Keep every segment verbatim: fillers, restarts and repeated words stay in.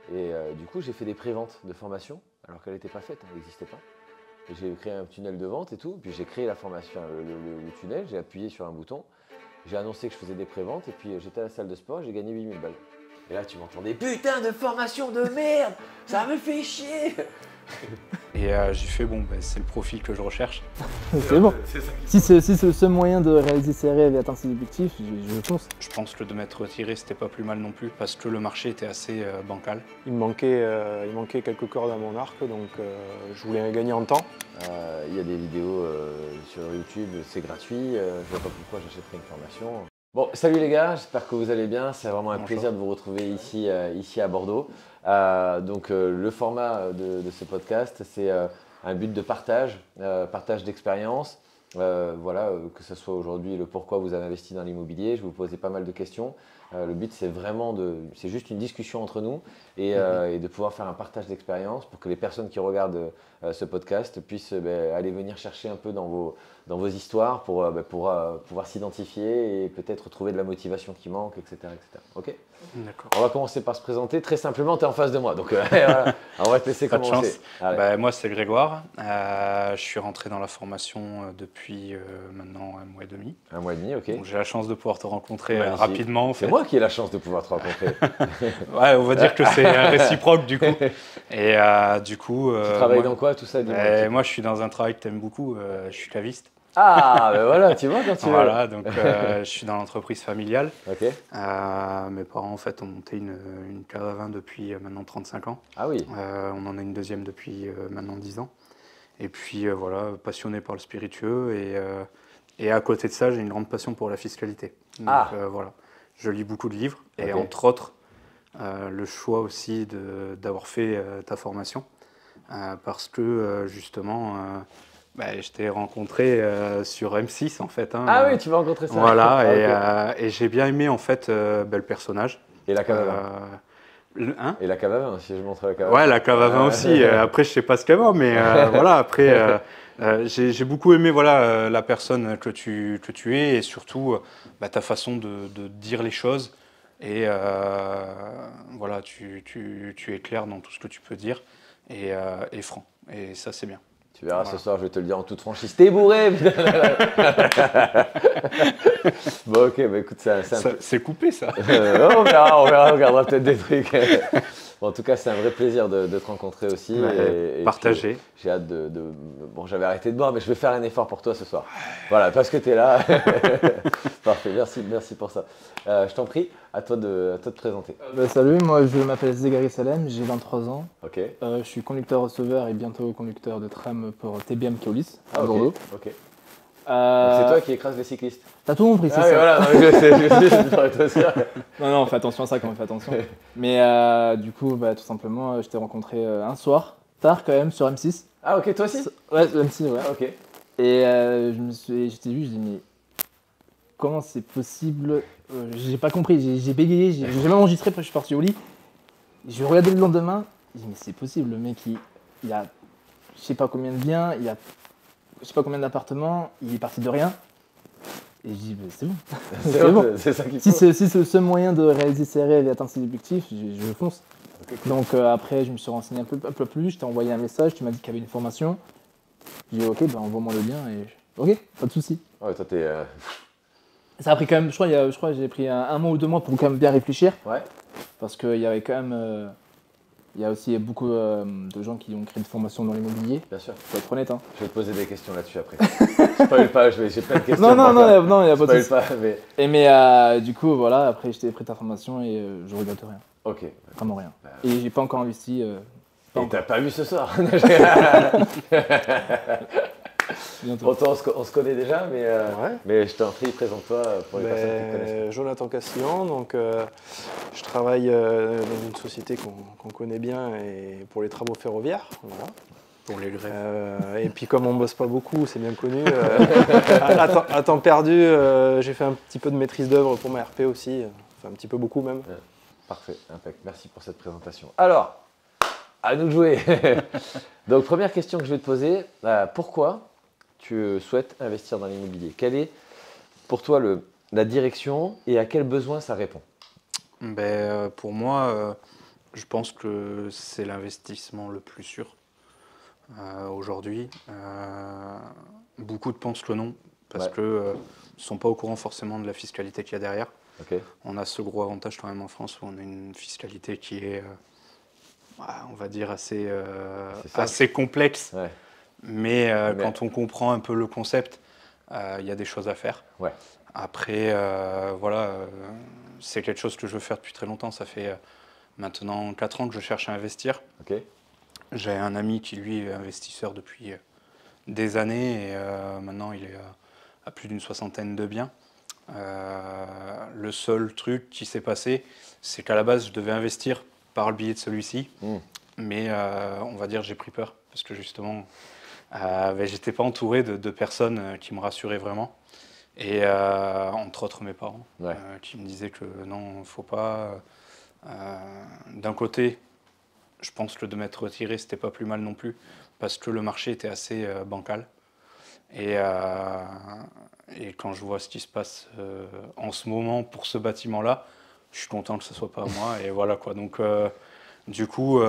Et euh, du coup, j'ai fait des préventes de formation, alors qu'elle n'était pas faite, elle n'existait pas. J'ai créé un tunnel de vente et tout, puis j'ai créé la formation, le, le, le tunnel, j'ai appuyé sur un bouton, j'ai annoncé que je faisais des préventes, et puis j'étais à la salle de sport, j'ai gagné huit mille balles. Et là, tu m'entendais, putain de formation de merde, ça me fait chier. Et euh, j'ai fait, bon, ben, c'est le profil que je recherche. C'est bon. Si c'est si le seul moyen de réaliser ses rêves et atteindre ses objectifs, je, je fonce. Je pense que de m'être retiré, c'était pas plus mal non plus, parce que le marché était assez euh, bancal. Il me, manquait, euh, il manquait quelques cordes à mon arc, donc euh, je voulais gagner en temps. Euh, il y a des vidéos euh, sur YouTube, c'est gratuit, euh, je vois pas pourquoi j'achèterais une formation. Bon, salut les gars, j'espère que vous allez bien. C'est vraiment un Bonjour. plaisir de vous retrouver ici, euh, ici à Bordeaux. Euh, donc euh, le format de, de ce podcast, c'est euh, un but de partage, euh, partage d'expérience. Euh, voilà, euh, que ce soit aujourd'hui le pourquoi vous avez investi dans l'immobilier. Je vais vous poser pas mal de questions. Euh, le but, c'est vraiment de, c'est juste une discussion entre nous et, euh, et de pouvoir faire un partage d'expérience pour que les personnes qui regardent euh, ce podcast puissent euh, ben, aller venir chercher un peu dans vos, dans vos histoires pour, euh, ben, pour euh, pouvoir s'identifier et peut-être trouver de la motivation qui manque, et cetera, et cetera. Ok ? D'accord. On va commencer par se présenter. Très simplement, tu es en face de moi, donc euh, voilà. On va te laisser Pas de commencer. chance. Allez. Bah, moi, c'est Grégoire. Euh, je suis rentré dans la formation euh, depuis euh, maintenant un mois et demi. Un mois et demi, ok. Donc, j'ai la chance de pouvoir te rencontrer euh, Magnifique. rapidement. En fait. C'est moi qui ai la chance de pouvoir te rencontrer. Ouais, on va dire que c'est euh, réciproque du coup. Et euh, du coup. Tu euh, travailles moi, dans quoi, tout ça dis-moi un bah, petit peu. moi, je suis dans un travail que tu aimes beaucoup. Euh, je suis claviste. Ah, ben voilà, tu vois quand tu veux. Voilà, donc euh, je suis dans l'entreprise familiale. Ok. Euh, mes parents en fait ont monté une, une cave à vin depuis euh, maintenant trente-cinq ans. Ah oui. Euh, on en a une deuxième depuis euh, maintenant dix ans. Et puis euh, voilà, passionné par le spiritueux et, euh, et à côté de ça, j'ai une grande passion pour la fiscalité. Donc Ah. euh, voilà, je lis beaucoup de livres et Ok. entre autres euh, le choix aussi de- d'avoir fait euh, ta formation euh, parce que euh, justement euh, bah, je t'ai rencontré euh, sur M six en fait. Hein, Ah euh, oui, tu vas rencontrer ça. Voilà, Ah, et, ok. euh, et j'ai bien aimé en fait euh, bah, le personnage. Et la cave à vin. Euh, le- hein Et la cave à vin, si je montre la cave à vin. Ouais, la cave à vin Ah. aussi. Euh, après, je sais pas ce qu'elle va, mais euh, voilà. Après, euh, euh, j'ai j'ai beaucoup aimé voilà euh, la personne que tu que tu es et surtout euh, bah, ta façon de, de dire les choses. Et euh, voilà, tu, tu, tu es clair dans tout ce que tu peux dire et, euh, et franc. Et ça, c'est bien. Tu verras Voilà. ce soir, je vais te le dire en toute franchise. T'es bourré. Bon, ok, bah écoute, c'est un, c'est un Ça- peu- C'est coupé, ça. Euh, on verra, on verra, on regardera peut-être des trucs. Bon, en tout cas, c'est un vrai plaisir de, de te rencontrer aussi. Ouais, et, et partagé. puis, J'ai hâte de, de- Bon, j'avais arrêté de boire, mais je vais faire un effort pour toi ce soir. Voilà, parce que tu es là. Parfait, merci, merci pour ça. Euh, je t'en prie, à toi de, à toi de te présenter. Bah, salut, moi je m'appelle Zegari Salem, j'ai vingt-trois ans. Ok. Euh, je suis conducteur-receveur et bientôt conducteur de tram pour T B M Keolis à Ah, ok. Bordeaux. Ok. Donc, Euh, c'est toi qui écrases les cyclistes. T'as tout compris, c'est Ah ça. oui, voilà, non, je sais, je sais, je pourrais être sûr. Non, non, fais attention à ça quand même, fais attention. Mais euh, du coup, bah, tout simplement, euh, je t'ai rencontré euh, un soir, tard quand même, sur M six. Ah, ok, toi aussi. Ouais, M six, ouais. Ah, ok. Et euh, je me suis, j'étais vu, je dis mais comment c'est possible. Euh, J'ai pas compris, j'ai j'ai bégayé, j'ai j'ai même enregistré, après je suis parti au lit. Je regardais le lendemain, je dis mais c'est possible, le mec il, il a je sais pas combien de biens, il a je sais pas combien d'appartements, il est parti de rien. Et je dis bah, c'est bon, C'est c'est bon. c'est ça qu'il faut. Si c'est si c'est le seul moyen de réaliser ses rêves et atteindre ses objectifs, je, je fonce. Ok. Donc euh, après je me suis renseigné un peu, un peu plus, je t'ai envoyé un message, tu m'as dit qu'il y avait une formation. J'ai dit ok, bah, envoie-moi le lien et je- ok, pas de souci. Ouais, toi, t'es. euh, Ça a pris quand même, je crois, il y a- je crois que j'ai pris un, un mois ou deux mois pour quand même bien réfléchir. Ouais. Parce qu'il y avait quand même, euh, il y a aussi beaucoup euh, de gens qui ont créé des formations dans l'immobilier. Bien sûr. Faut être honnête, hein. Je vais te poser des questions là-dessus après. Spoil pas, je vais- j'ai plein de questions. Non, non, pour non, toi. y a- non, il n'y a pas de Spoil souci. pas, mais. Et mais euh, du coup, voilà, après j'étais pris ta formation et euh, je regrette rien, Ok. vraiment rien. Bah, Et j'ai pas encore investi. euh, pas Et encore. t'as pas vu ce soir. Bientôt. Pourtant, on se, co- on se connaît déjà, mais, euh, Ouais. mais je t'en prie, présente-toi pour les Ben, personnes qui te connaissent. Jonathan Castillan, donc euh, je travaille euh, dans une société qu'on qu'on connaît bien et pour les travaux ferroviaires. Voilà. Pour les grèves. Euh, et puis comme on bosse pas beaucoup, c'est bien connu. euh, à, à temps, à temps perdu, euh, j'ai fait un petit peu de maîtrise d'œuvre pour ma R P aussi, enfin un petit peu beaucoup même. Parfait, impec. Merci pour cette présentation. Alors, à nous de jouer. Donc, première question que je vais te poser, euh, pourquoi tu souhaites investir dans l'immobilier? Quelle est pour toi le, la direction et à quel besoin ça répond? Ben, euh, pour moi, euh, Je pense que c'est l'investissement le plus sûr euh, aujourd'hui. Euh, beaucoup de pensent que non, parce Ouais. qu'ils euh, ne sont pas au courant forcément de la fiscalité qu'il y a derrière. Ok. On a ce gros avantage quand même en France où on a une fiscalité qui est, euh, on va dire, assez, euh, C'est ça. assez complexe. Ouais. Mais, euh, Mais- quand on comprend un peu le concept, euh, il y a des choses à faire. Ouais. Après, euh, voilà, euh, c'est quelque chose que je veux faire depuis très longtemps. Ça fait euh, maintenant quatre ans que je cherche à investir. Ok. J'ai un ami qui, lui, est investisseur depuis euh, des années et euh, maintenant il est euh, à plus d'une soixantaine de biens. Euh, le seul truc qui s'est passé, c'est qu'à la base, je devais investir par le biais de celui-ci, Mm. mais euh, on va dire j'ai pris peur parce que justement, euh, ben, j'étais pas entouré de, de personnes euh, qui me rassuraient vraiment. Et euh, entre autres mes parents, Ouais. euh, qui me disaient que non, faut pas. Euh, D'un côté, je pense que de m'être retiré, c'était pas plus mal non plus, parce que le marché était assez euh, bancal. Et, euh, et quand je vois ce qui se passe euh, en ce moment pour ce bâtiment-là, je suis content que ce soit pas moi. Et voilà quoi. Donc, euh, du coup,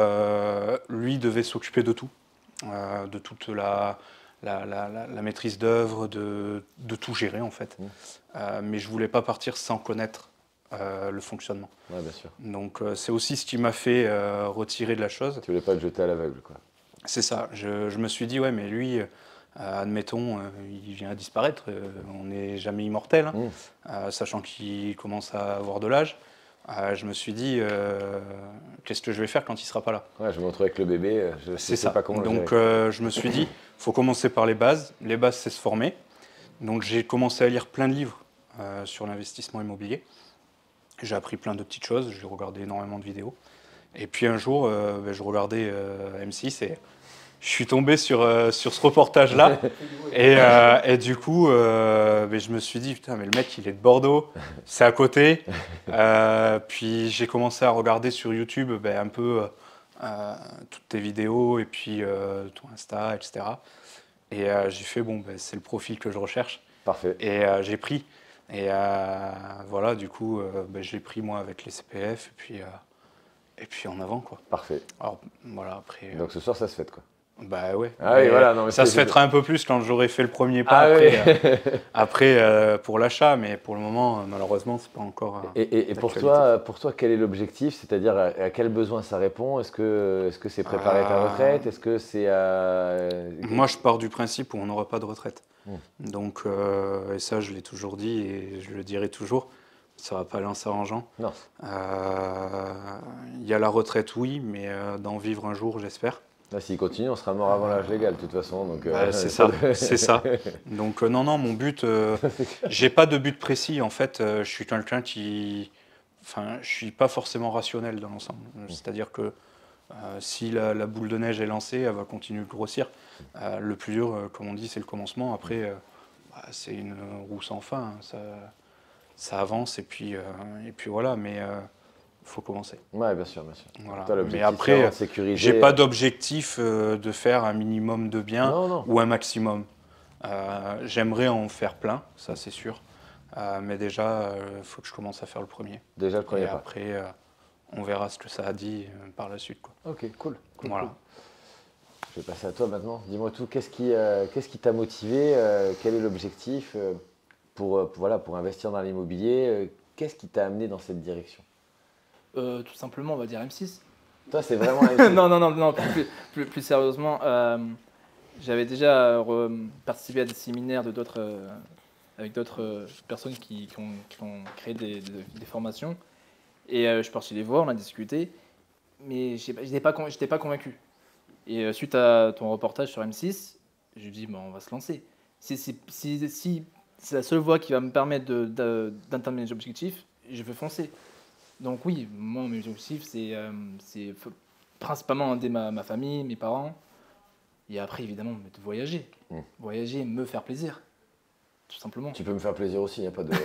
euh, lui devait s'occuper de tout, euh, de toute la, la, la, la, la maîtrise d'œuvre, de, de tout gérer en fait. Mmh. Euh, mais je voulais pas partir sans connaître euh, le fonctionnement. Ouais, bien sûr. Donc, euh, c'est aussi ce qui m'a fait euh, retirer de la chose. Tu voulais pas te jeter à l'aveugle, quoi. C'est ça. Je, je me suis dit, ouais, mais lui, euh, admettons, euh, il vient à disparaître. euh, on n'est jamais immortel, hein, Mm. euh, sachant qu'il commence à avoir de l'âge. Euh, je me suis dit, euh, qu'est-ce que je vais faire quand il sera pas là? Ouais, je me retrouve avec le bébé, euh, je, je C'est sais ça. pas comment le Donc, gérer. euh, je me suis dit, faut commencer par les bases. Les bases, c'est se former. Donc, j'ai commencé à lire plein de livres euh, sur l'investissement immobilier. J'ai appris plein de petites choses. J'ai regardé énormément de vidéos. Et puis un jour, euh, ben, je regardais euh, M six et je suis tombé sur, euh, sur ce reportage-là. et, euh, et du coup, euh, ben, je me suis dit, putain, mais le mec, il est de Bordeaux, c'est à côté. Euh, puis j'ai commencé à regarder sur YouTube ben, un peu euh, toutes tes vidéos et puis euh, ton Insta, et cetera. Et euh, j'ai fait, bon, ben, c'est le profil que je recherche. Parfait. Et euh, j'ai pris. Et euh, voilà, du coup, euh, ben, j'ai pris moi avec les C P F et puis, euh, et puis en avant, quoi. Parfait. Alors voilà, après. euh, Donc ce soir, ça se fête, quoi. Bah ouais. Ah oui, Mais voilà, non, mais ça c'est- se fêtera un peu plus quand j'aurai fait le premier pas Ah après, oui. euh, après euh, pour l'achat, mais pour le moment, euh, malheureusement, c'est pas encore. euh, Et, et- et pour, d'actualité. toi, pour toi, quel est l'objectif? C'est-à-dire à, à quel besoin ça répond? Est-ce que est-ce que c'est préparer ta Ah. retraite? Est-ce que c'est à... Moi, je pars du principe où on n'aura pas de retraite. Mm. Donc, euh, et ça, je l'ai toujours dit et je le dirai toujours, ça va pas aller en s'arrangeant. Non. Euh, Il y a la retraite, oui, mais euh, d'en vivre un jour, j'espère. Là, s'il continue, on sera mort avant l'âge légal, de toute façon. Donc, Bah, euh, c'est ça, c'est ça. Donc euh, non, non, mon but, euh, j'ai pas de but précis. En fait, euh, je suis quelqu'un qui, enfin, je suis pas forcément rationnel dans l'ensemble. C'est-à-dire que euh, si la, la boule de neige est lancée, elle va continuer de grossir. Euh, le plus dur, euh, comme on dit, c'est le commencement. Après, euh, bah, c'est une roue sans fin. Hein. Ça, ça avance et puis, euh, et puis voilà. Mais euh, faut commencer. Ouais, bien sûr, bien sûr. Voilà. Toi, Mais l'objectif, c'est après, vraiment de sécuriser. j'ai pas d'objectif euh, de faire un minimum de biens Non, non. ou un maximum. Euh, J'aimerais en faire plein, ça c'est sûr. Euh, mais déjà, il faut que je commence à faire le premier. Déjà le premier Et pas. après, euh, on verra ce que ça a dit euh, par la suite, quoi. Ok, cool. cool, Voilà. cool. Je vais passer à toi maintenant. Dis-moi tout, qu'est-ce qui euh, qu'est-ce qui t'a motivé? euh, Quel est l'objectif euh, pour, euh, pour, voilà, pour investir dans l'immobilier? euh, Qu'est-ce qui t'a amené dans cette direction? Euh, tout simplement, on va dire M six. Toi, c'est vraiment... un- non, non, non, non, plus, plus, plus sérieusement, euh, j'avais déjà re- participé à des séminaires de d'autres, euh, avec d'autres euh, personnes qui, qui, ont, qui ont créé des, des, des formations. Et euh, je suis parti les voir, on a discuté, mais je n'étais pas, con- j'étais pas convaincu. Et euh, suite à ton reportage sur M six, je me dis, bon, on va se lancer. Si, si, si, si c'est la seule voie qui va me permettre de, de, d'atteindre mes objectifs, je veux foncer. Donc oui, moi, mes objectifs, c'est, euh, c'est f- principalement aider ma, ma famille, mes parents, et après, évidemment, de voyager. Mm. Voyager, me faire plaisir, tout simplement. Tu peux me faire plaisir aussi, il n'y a pas de...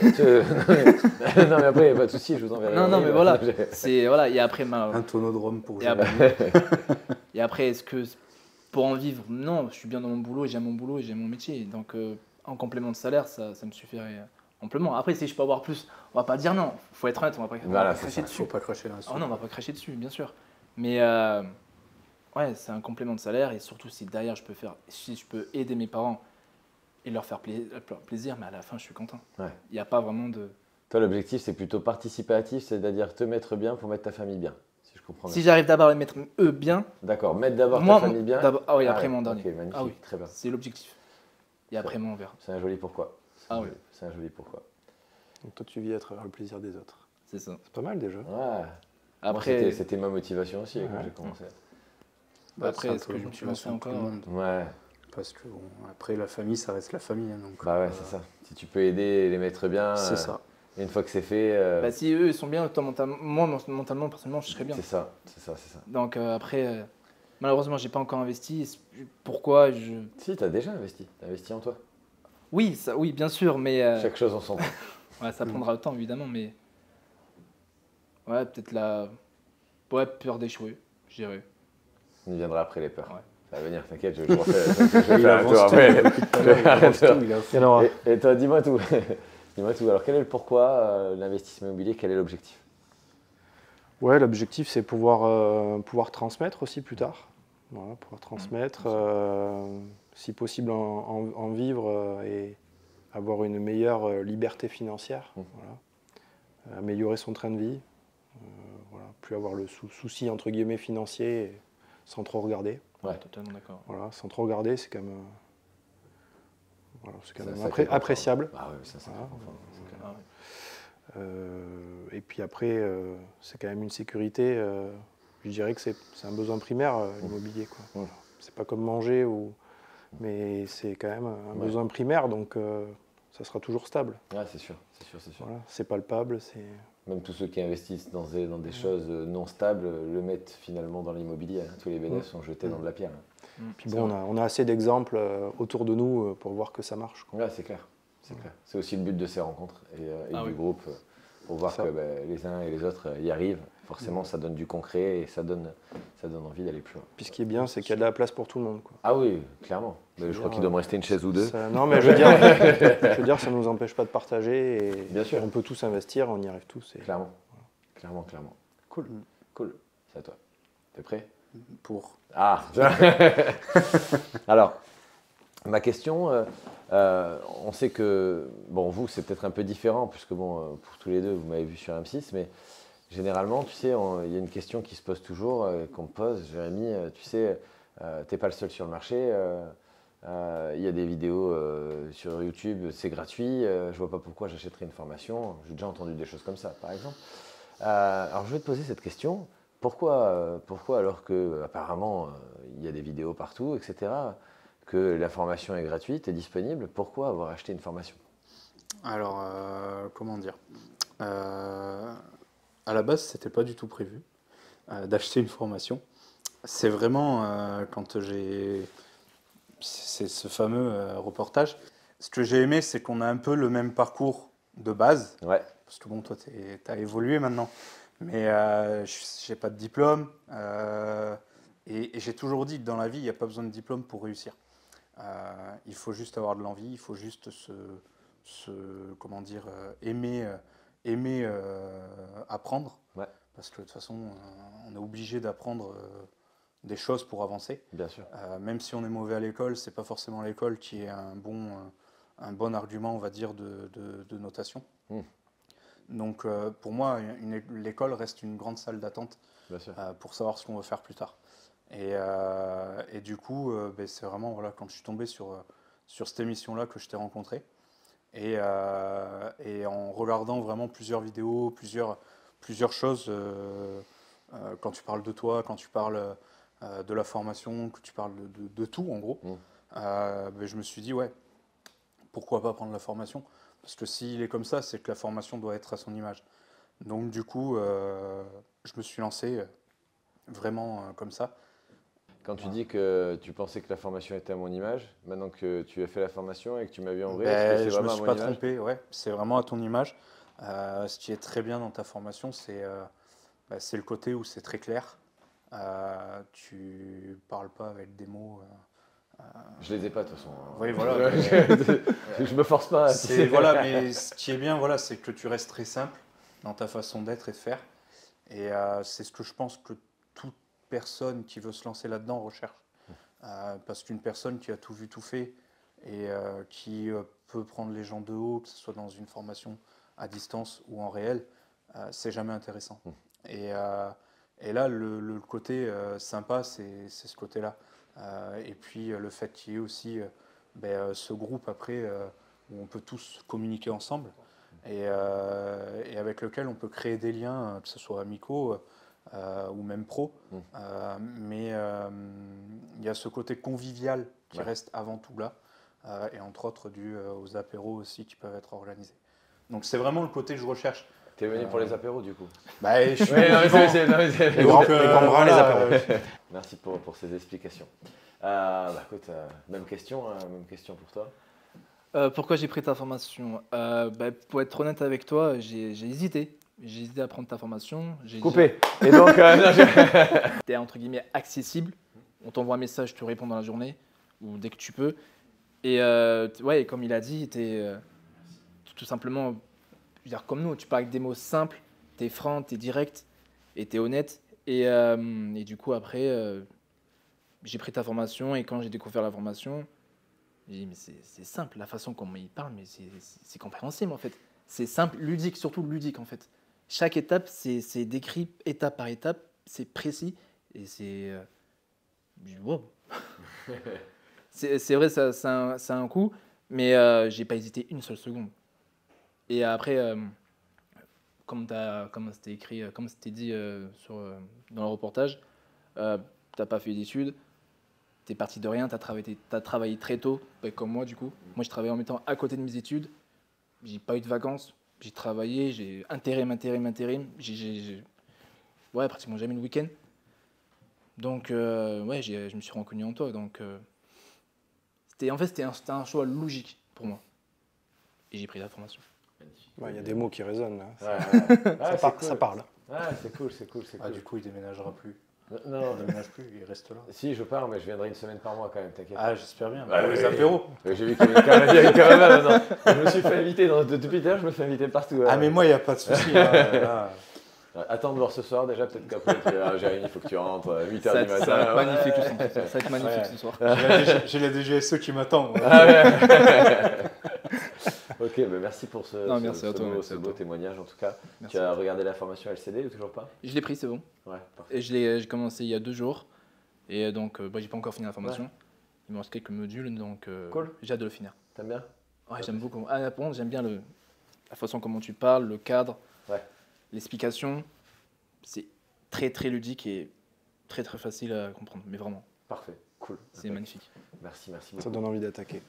Tu- non, mais après, il n'y a pas de souci, je vous enverrai. Non, un non, mail. mais voilà, c'est, voilà, et après, ma, Un tonodrome pour et jamais. après, et après, est-ce que pour en vivre, non, je suis bien dans mon boulot, et j'aime mon boulot et j'aime mon métier, donc euh, en complément de salaire, ça, ça me suffirait amplement. Après, si je peux avoir plus, on va pas dire non. Faut être honnête, on va pas, on va Voilà, pas c'est cracher ça. dessus. Faut pas cracher là-dessus. Oh non, on va pas cracher dessus, bien sûr. Mais euh, ouais, c'est un complément de salaire et surtout si derrière je peux faire, si je peux aider mes parents et leur faire pla- leur plaisir, mais à la fin je suis content. Il Ouais. n'y a pas vraiment de. Toi, l'objectif, c'est plutôt participatif, c'est-à-dire te mettre bien pour mettre ta famille bien, si je comprends bien. Si j'arrive d'abord à les mettre eux bien, D'accord, mettre d'abord moi, ta famille bien. d'abord- ah oui, Ah après ouais, mon dernier. Ok, magnifique, Ah oui. très bien. C'est l'objectif. Et après moi on verra. C'est un joli pourquoi. C'est Ah un oui. joli- C'est un joli pourquoi. Donc toi, tu vis à travers le plaisir des autres. C'est ça. C'est pas mal déjà. Ouais. Moi, Après, c'était- c'était ma motivation aussi quand Ouais. j'ai commencé. Bah, après, c'est un est-ce peu que la je me suis lancé motivation de tout le encore monde. Ouais, Parce que bon, après la famille, ça reste la famille. hein, donc, bah ouais, euh, c'est ça. Si tu peux aider et les mettre bien, C'est euh, ça. et une fois que c'est fait, euh, Bah, si eux ils sont bien, autant mentalement, moi mentalement, personnellement, je serais bien. c'est ça, c'est ça, c'est ça. Donc euh, après, euh, malheureusement, j'ai pas encore investi. Pourquoi je... Si, t'as déjà investi, t'as investi en toi. Oui, ça, oui, bien sûr, mais euh, Chaque chose en son temps. ouais, ça prendra le temps évidemment, mais ouais, peut-être la, ouais, peur d'échouer, je dirais. On y viendra après les peurs. Ouais. Ça va venir, t'inquiète, je, je refais, je, je vais Il faire un avance tour tout, après. depuis tout à l'heure, il avance tout, il a- Il y en aura. Et, et toi, dis-moi tout. Dis-moi tout. Alors, quel est le pourquoi euh, de l'investissement immobilier? Quel est l'objectif? Ouais, l'objectif, c'est pouvoir, euh, pouvoir transmettre aussi plus tard. Voilà, pouvoir transmettre, euh, si possible en, en- en vivre euh, et avoir une meilleure euh, liberté financière. Mmh. Voilà. Euh, améliorer son train de vie. Euh, voilà, plus avoir le sou- souci entre guillemets financier et sans trop regarder. Ouais. Totalement d'accord. Voilà, sans trop regarder, c'est quand même, euh, voilà, c'est quand C'est un même sacré appré- confort. appréciable. Ah ouais, c'est un sacré Voilà. confort, c'est clair. Ah ouais. Euh, et puis après, euh, c'est quand même une sécurité. euh, je dirais que c'est c'est un besoin primaire, euh, l'immobilier, quoi. Mmh. Voilà. C'est pas comme manger, ou, mais c'est quand même un Ouais. besoin primaire, donc euh, ça sera toujours stable. Ouais, c'est sûr, c'est sûr, c'est sûr. Voilà. C'est palpable, c'est. Même tous ceux qui investissent dans des, dans des choses euh, non stables euh, le mettent finalement dans l'immobilier. hein. Tous les bénéfices sont jetés dans de la pierre. hein. Mm, Puis c'est bon, on vrai. a, on a assez d'exemples euh, autour de nous euh, pour voir que ça marche, quoi. Ouais, c'est clair. C'est clair. C'est aussi le but de ces rencontres et, euh, et Ah du oui. groupe euh, pour voir Ça. que ben, les uns et les autres euh, y arrivent. Forcément, ça donne du concret et ça donne, ça donne envie d'aller plus loin. Puis ce qui est bien, c'est qu'il y a de la place pour tout le monde, quoi. Ah oui, clairement. Mais je C'est crois bien, qu'il doit me rester une chaise ou deux. Ça- non, mais je veux dire, je veux dire, ça ne nous empêche pas de partager et Bien sûr. on peut tous investir, on y arrive tous. Et... Clairement. Clairement, clairement. Cool. Cool. C'est à toi. T'es prêt? pour. Ah Alors, ma question, euh, euh, on sait que, bon, vous, c'est peut-être un peu différent, puisque, bon, euh, pour tous les deux, vous m'avez vu sur M six, mais généralement, tu sais, on- il y a une question qui se pose toujours, euh, qu'on me pose, Jérémy, euh, tu sais, euh, t'es pas le seul sur le marché, euh, euh, il y a des vidéos euh, sur YouTube, c'est gratuit, euh, je vois pas pourquoi j'achèterais une formation, j'ai déjà entendu des choses comme ça, par exemple. Euh, alors, je vais te poser cette question. Pourquoi, euh, pourquoi alors que apparemment euh, il y a des vidéos partout, et cetera, que la formation est gratuite et disponible, pourquoi avoir acheté une formation? Alors, euh, comment dire Euh, À la base, c'était pas du tout prévu euh, d'acheter une formation. C'est vraiment euh, quand j'ai. C'est ce fameux euh, reportage. Ce que j'ai aimé, c'est qu'on a un peu le même parcours de base. Ouais, Parce que bon, toi, tu as évolué maintenant. Mais euh, je n'ai pas de diplôme. euh, et et j'ai toujours dit que dans la vie, il n'y a pas besoin de diplôme pour réussir. Euh, il faut juste avoir de l'envie, il faut juste se, se comment dire, euh, aimer, euh, aimer euh, apprendre. Ouais. Parce que de toute façon, euh, on est obligé d'apprendre euh, des choses pour avancer. bien sûr. Euh, même si on est mauvais à l'école, c'est pas forcément l'école qui est un bon, euh, un bon argument, on va dire, de, de- de notation. Mm. Donc euh, pour moi, une é- l'école reste une grande salle d'attente Bien sûr. euh, pour savoir ce qu'on veut faire plus tard. Et, euh, et du coup, euh, ben, c'est vraiment voilà, quand je suis tombé sur, euh, sur cette émission-là que je t'ai rencontré. Et, euh, et en regardant vraiment plusieurs vidéos, plusieurs, plusieurs choses, euh, euh, quand tu parles de toi, quand tu parles euh, de la formation, que tu parles de, de- de tout en gros, Mm. euh, ben, je me suis dit, ouais, pourquoi pas prendre la formation? Parce que s'il est comme ça, c'est que la formation doit être à son image. Donc du coup, euh, je me suis lancé euh, vraiment euh, comme ça. Quand tu dis que tu pensais que la formation était à mon image, maintenant que tu as fait la formation et que tu m'as vu en vrai, Ben, est-ce que c'est je me vraiment à suis mon pas image? trompé, ouais, c'est vraiment à ton image. Euh, ce qui est très bien dans ta formation, c'est euh, ben, c'est le côté où c'est très clair. Euh, tu parles pas avec des mots euh, Je les ai pas de toute façon. Oui, voilà. je, je me force pas. C'est, voilà, mais ce qui est bien, voilà, c'est que tu restes très simple dans ta façon d'être et de faire. Et euh, c'est ce que je pense que toute personne qui veut se lancer là-dedans recherche. Euh, parce qu'une personne qui a tout vu, tout fait, et euh, qui euh, peut prendre les gens de haut, que ce soit dans une formation à distance ou en réel, euh, c'est jamais intéressant. Et, euh, et là, le, le côté euh, sympa, c'est, c'est ce côté-là. Euh, et puis euh, le fait qu'il y ait aussi euh, ben, euh, ce groupe après euh, où on peut tous communiquer ensemble et, euh, et avec lequel on peut créer des liens, que ce soit amicaux euh, ou même pro. Mm. Euh, mais euh, il y a ce côté convivial qui Ouais. reste avant tout là, euh, et entre autres dû euh, aux apéros aussi qui peuvent être organisés. Donc c'est vraiment le côté que je recherche. T'es venu Euh, pour les apéros du coup. Bah, je suis Ouais, non, mais vivant. c'est- c'est- non, mais c'est- Et donc, les euh, grands bras, les voilà, apéros. euh, Merci pour, pour ces explications. Euh, bah, écoute, euh, même question, hein, même question pour toi. Euh, pourquoi j'ai pris ta formation? Euh, bah, Pour être honnête avec toi, j'ai j'ai hésité. J'ai hésité à prendre ta formation. J'ai- Coupé. Et donc, euh, non, je- T'es entre guillemets accessible. On t'envoie un message, tu réponds dans la journée ou dès que tu peux. Et euh, t- ouais, et comme il a dit, t'es euh, tout, tout simplement, je veux dire, comme nous, tu parles avec des mots simples, t'es franc, t'es direct et t'es honnête. Et, euh, et du coup, après, euh, j'ai pris ta formation et quand j'ai découvert la formation, j'ai dit, mais c'est c'est simple, la façon comment il parle, mais c'est c'est- c'est compréhensible en fait. C'est simple, ludique, surtout ludique en fait. Chaque étape, c'est c'est décrit étape par étape, c'est précis et c'est. euh, je dis, wow. C'est c'est vrai, ça, ça, a un- ça a un coup, mais euh, j'ai pas hésité une seule seconde. Et après, euh, comme, t'as- comme c'était écrit, euh, comme c'était dit euh, sur, euh, dans le reportage, euh, t'as pas fait d'études, t'es parti de rien, t'as travaillé, t'as travaillé très tôt, bah, comme moi du coup. Moi, je travaillais en mettant à côté de mes études, j'ai pas eu de vacances, j'ai travaillé, j'ai intérim, intérim, intérim, j'ai, j'ai- j'ai- ouais, pratiquement jamais le week-end. Donc, euh, ouais, j'ai- je me suis reconnu en toi. Donc, euh, c'était, en fait, c'était un, c'était un choix logique pour moi. Et j'ai pris la formation. Ouais, il y a des mots qui résonnent là. Ouais, ouais. Ça, Ah, c'est par- cool. ça parle. Ouais, c'est cool, c'est cool, c'est ah, cool. du coup, il déménagera plus. Non, non, Il déménage plus, il reste là. si je pars, mais je viendrai une semaine par mois quand même, t'inquiète. Ah, j'espère bien. Bah, Pour les oui. apéros. Euh, J'ai vu qu'il y avait quand même, il y avait quand même un, non. Je me suis fait inviter, dans, de- depuis tout à l'heure, je me fais inviter partout. Ah, euh. mais moi, il n'y a pas de souci. hein, là. Ouais, attends de voir ce soir déjà, peut-être qu'après, tu dis, ah, Jérémy, il faut que tu rentres à huit heures Ça, du ça matin. va être Ouais. magnifique, je sens. Ça va être magnifique Ouais. ce soir. J'ai la D G J'ai la D G S E qui m'attend. Ah ouais. Ok, bah merci pour ce, Non, ce- merci ce à toi, beau, merci ce à beau toi. témoignage en tout cas. Merci. Tu as regardé la formation L C D ou toujours pas? Je l'ai pris, c'est bon. Ouais, parfait. Et je l'ai, j'ai commencé il y a deux jours. Et donc, euh, bah, j'ai pas encore fini la formation. Il me reste quelques modules, donc euh, Cool. j'ai hâte de le finir. T'aimes bien? Ouais, j'aime beaucoup. Ah, par contre, j'aime bien le, la façon comment tu parles, le cadre, Ouais. l'explication. C'est très très ludique et très très facile à comprendre. Mais vraiment, Parfait, cool. c'est Ok. magnifique. Merci, merci Ça beaucoup. donne envie d'attaquer.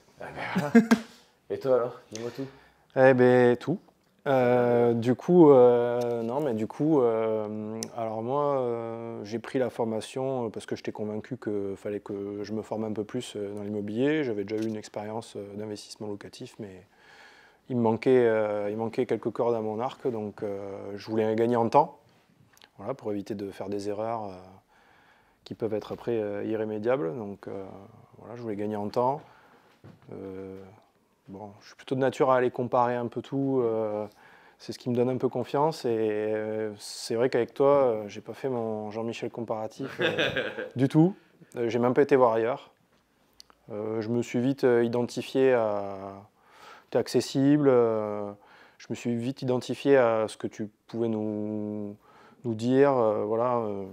Et toi alors? Dis-moi tout. Eh ben tout. Euh, du coup, euh, non, mais du coup, euh, alors moi, euh, j'ai pris la formation parce que j'étais convaincu qu'il fallait que je me forme un peu plus euh, dans l'immobilier. J'avais déjà eu une expérience euh, d'investissement locatif, mais il me manquait, euh, il manquait quelques cordes à mon arc, donc euh, je voulais gagner en temps, voilà, pour éviter de faire des erreurs euh, qui peuvent être après euh, irrémédiables. Donc euh, voilà, je voulais gagner en temps. Euh, Bon, je suis plutôt de nature à aller comparer un peu tout. euh, c'est ce qui me donne un peu confiance. Et euh, c'est vrai qu'avec toi, euh, j'ai pas fait mon Jean-Michel comparatif euh, du tout. Euh, j'ai même pas été voir ailleurs. Euh, je me suis vite euh, identifié à. T'es accessible. euh, je me suis vite identifié à ce que tu pouvais nous, nous dire. euh, voilà. euh,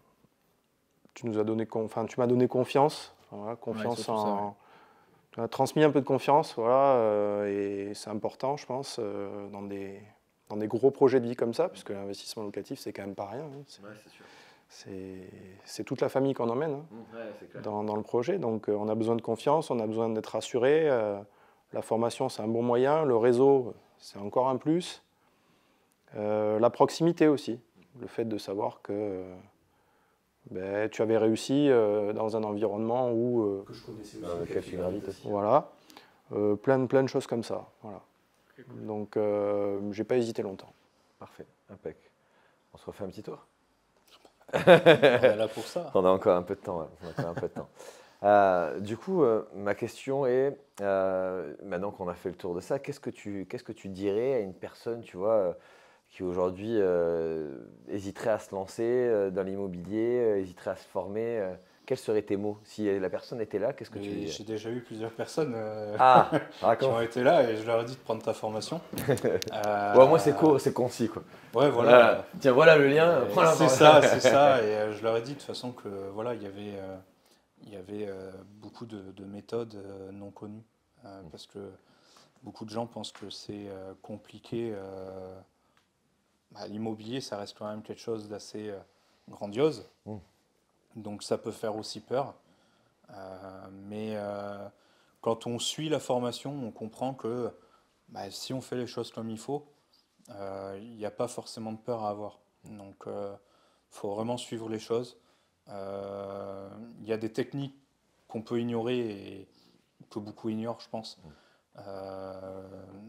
tu nous as donné, con- enfin, tu m'as donné confiance. Voilà, confiance surtout ça, en. ouais. Tu as transmis un peu de confiance, voilà, euh, et c'est important, je pense, euh, dans, des, dans des gros projets de vie comme ça, puisque l'investissement locatif, c'est quand même pas rien. hein. C'est- Ouais, c'est sûr. C'est c'est toute la famille qu'on emmène hein, Ouais, c'est clair. dans, dans le projet. Donc, euh, on a besoin de confiance, on a besoin d'être rassuré. euh, la formation, c'est un bon moyen. Le réseau, c'est encore un plus. Euh, la proximité aussi. Le fait de savoir que euh, ben, tu avais réussi euh, dans un environnement où... euh, Que je connaissais Dans lequel tu gravites aussi. voilà, euh, plein, de- plein de choses comme ça. Voilà. Donc, euh, j'ai pas hésité longtemps. Parfait, impec. On se refait un petit tour? On est là pour ça. On a encore un peu de temps, ouais. On a encore un peu de temps. Euh, du coup, euh, ma question est, euh, maintenant qu'on a fait le tour de ça, qu'est-ce que tu, qu'est-ce que tu dirais à une personne, tu vois, euh, qui aujourd'hui euh, hésiterait à se lancer euh, dans l'immobilier, euh, hésiterait à se former euh, quels seraient tes mots? Si la personne était là, qu'est-ce que tu lui Et dirais? j'ai déjà eu plusieurs personnes euh, Ah, qui raconte. ont été là et je leur ai dit de prendre ta formation. Euh, Ouais, moi, c'est court, c'est concis, quoi. Ouais, Voilà. voilà. Tiens, voilà le lien, Et prends la c'est ça, c'est ça. Et euh, je leur ai dit de toute façon que voilà, il y avait, euh, il y avait euh, beaucoup de, de méthodes euh, non connues. Euh, parce que beaucoup de gens pensent que c'est euh, compliqué. euh, bah, l'immobilier, ça reste quand même quelque chose d'assez euh, grandiose. Mm. Donc ça peut faire aussi peur. Euh, mais euh, quand on suit la formation, on comprend que bah, si on fait les choses comme il faut, euh, il n'y a pas forcément de peur à avoir. Donc il euh, faut vraiment suivre les choses. Euh, Il y a des techniques qu'on peut ignorer et que beaucoup ignorent, je pense, euh,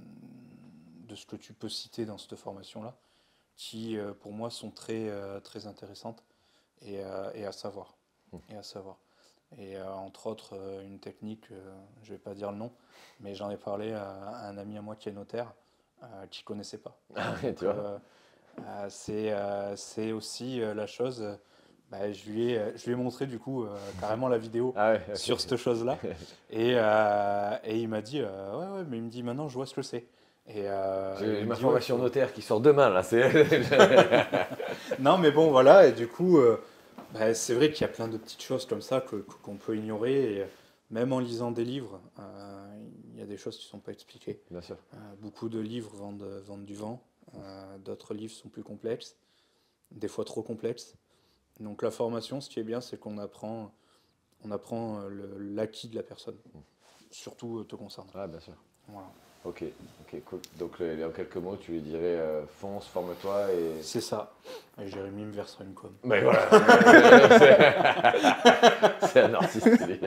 de ce que tu peux citer dans cette formation-là, qui euh, pour moi sont très, euh, très intéressantes et, euh, et à savoir. Et à savoir. Et euh, entre autres, euh, une technique, euh, je ne vais pas dire le nom, mais j'en ai parlé à, à un ami à moi qui est notaire, euh, qui ne connaissait pas. Ah, Donc, tu vois. euh, euh, c'est euh, c'est aussi euh, la chose. euh, bah, je, lui ai, je lui ai montré du coup euh, carrément la vidéo Ah ouais, ok. sur cette chose-là. Et, euh, et il m'a dit, euh, ouais, ouais, mais il me dit maintenant je vois ce que c'est. Et, euh, et J'ai il me ma dit, formation ouais, faut- notaire qui sort demain, là. C'est... Non, mais bon, voilà. Et du coup, euh, bah, c'est vrai qu'il y a plein de petites choses comme ça que, que- qu'on peut ignorer. Et même en lisant des livres, euh, il y a des choses qui ne sont pas expliquées. Bien sûr. Euh, beaucoup de livres vendent, vendent du vent. Euh, d'autres livres sont plus complexes, des fois trop complexes. Donc la formation, ce qui est bien, c'est qu'on apprend, on apprend euh, le- l'acquis de la personne, surtout euh, te concernant. Ah, bien sûr. Voilà. Ok, ok, cool. Donc, euh, en quelques mots, tu lui dirais euh, fonce, forme-toi et. C'est ça. Et Jérémy me versera une com. Mais voilà. c'est... c'est un artiste. lui.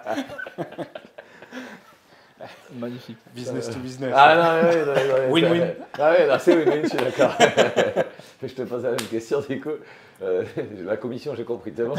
Magnifique. Business to business. Ah non, oui, non, non, non, Win-win. Ah oui, non, c'est win-win, je suis d'accord. Je te pose la même question, du coup. Euh, la commission, j'ai compris, t'es bon.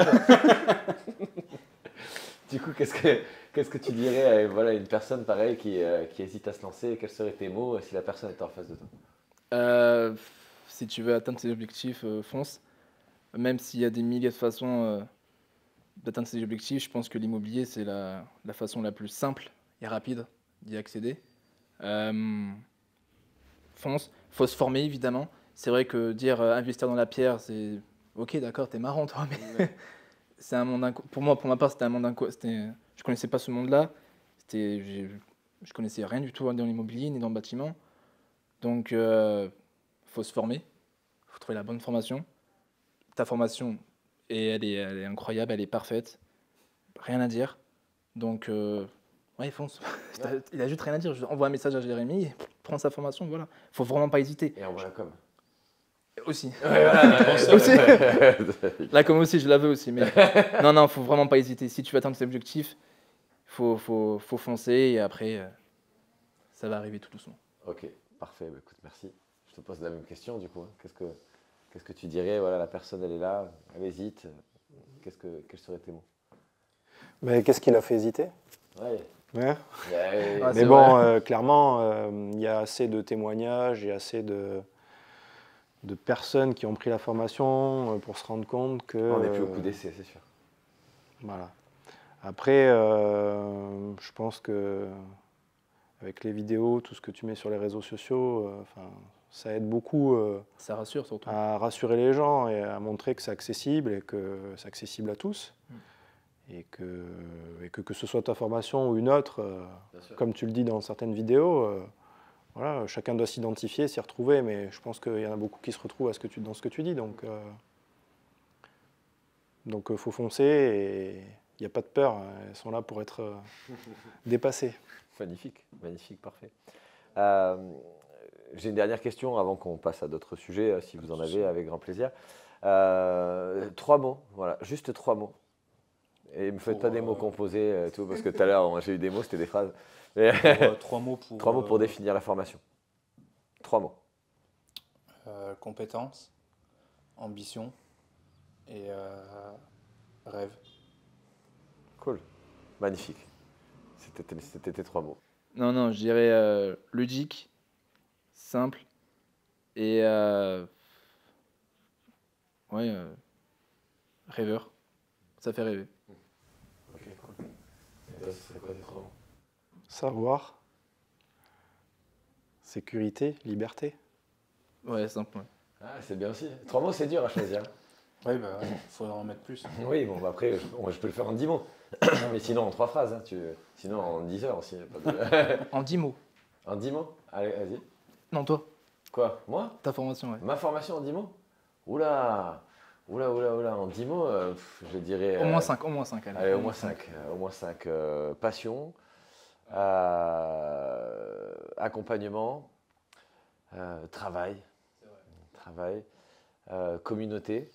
Du coup, qu'est-ce que, qu'est-ce que tu dirais à voilà, une personne pareille qui, euh, qui hésite à se lancer? Quels seraient tes mots euh, si la personne était en face de toi? Euh, si tu veux atteindre tes objectifs, euh, fonce. Même s'il y a des milliers de façons euh, d'atteindre ses objectifs, je pense que l'immobilier, c'est la, la façon la plus simple et rapide d'y accéder. Euh, fonce, faut se former évidemment. C'est vrai que dire euh, investir dans la pierre, c'est ok, d'accord, t'es marrant toi, mais c'est un monde inco- pour moi, pour ma part, c'était un monde inco- c'était, je connaissais pas ce monde-là. C'était, j'ai- je connaissais rien du tout dans l'immobilier ni dans le bâtiment. Donc, euh, faut se former, faut trouver la bonne formation. Ta formation, et elle est, elle est incroyable, elle est parfaite, rien à dire. Donc, euh, ouais, fonce. Ouais. Il a juste rien à dire. Je envoie un message à Jérémy, prends sa formation, voilà. Faut vraiment pas hésiter. Et on voit la com. Aussi. Ouais, voilà, Aussi. ouais. Là, comme aussi, je la veux aussi. Mais non, non, faut vraiment pas hésiter. Si tu veux atteindre tes objectifs, faut, faut, faut foncer et après, euh, ça va arriver tout doucement. Ok, parfait. Bah, écoute, merci. Je te pose la même question, du coup. hein. Qu'est-ce que, qu'est-ce que tu dirais? Voilà, la personne, elle est là, elle hésite. Qu'est-ce que, quels seraient tes mots? Mais qu'est-ce qui l'a fait hésiter? Ouais. Ouais. Ouais, Ah, Mais c'est bon, vrai. euh, clairement, euh, il y a assez de témoignages, il y a assez de, de personnes qui ont pris la formation euh, pour se rendre compte que. on n'est plus au euh, coup d'essai, c'est sûr. Voilà. Après, euh, je pense que avec les vidéos, tout ce que tu mets sur les réseaux sociaux, euh, enfin, ça aide beaucoup euh, Ça rassure surtout. à rassurer les gens et à montrer que c'est accessible et que c'est accessible à tous. Mm. Et que, et que que ce soit ta formation ou une autre, euh, Bien sûr. comme tu le dis dans certaines vidéos, euh, voilà, chacun doit s'identifier, s'y retrouver, mais je pense qu'il y en a beaucoup qui se retrouvent à ce que tu, dans ce que tu dis. Donc, euh, donc il faut foncer et il n'y a pas de peur, elles sont là pour être euh, dépassées. Magnifique, magnifique, parfait. Euh, j'ai une dernière question avant qu'on passe à d'autres sujets, euh, si vous en avez, avec grand plaisir. Euh, trois mots, voilà, juste trois mots. Et ne me faites Pour, pas des mots euh, composés, euh, tout, parce que tout à l'heure, moi, j'ai eu des mots, c'était des phrases. Mais Pour, euh, trois mots pour, trois mots pour euh, définir la formation. Trois mots. euh, compétence, ambition et euh, rêve. Cool. Magnifique. C'était c'était tes trois mots. Non, non, je dirais euh, ludique, simple et euh, ouais, euh, rêveur. Ça fait rêver. Ok, cool. Et toi, ce serait quoi tes trois mots? Savoir, sécurité, liberté. Ouais, simple. Ouais. Ah, c'est bien aussi. Trois mots, c'est dur à choisir. Oui, bah, il faudrait en mettre plus. Oui, bon, bah après, je, bon, je peux le faire en dix mots. Mais sinon, en trois phrases. Hein, tu, sinon, en dix heures aussi. Pas de... En dix mots. En dix mots? Allez, vas-y. Non, toi, Quoi? Moi? ta formation, ouais. Ma formation en dix mots? Oula! Oula, oula, oula. En dix mots, euh, pff, je dirais. Au euh, moins cinq, au moins cinq. Allez, Allez, au moins cinq. Au moins cinq. Euh, passion, euh, accompagnement, euh, travail, travail, euh, communauté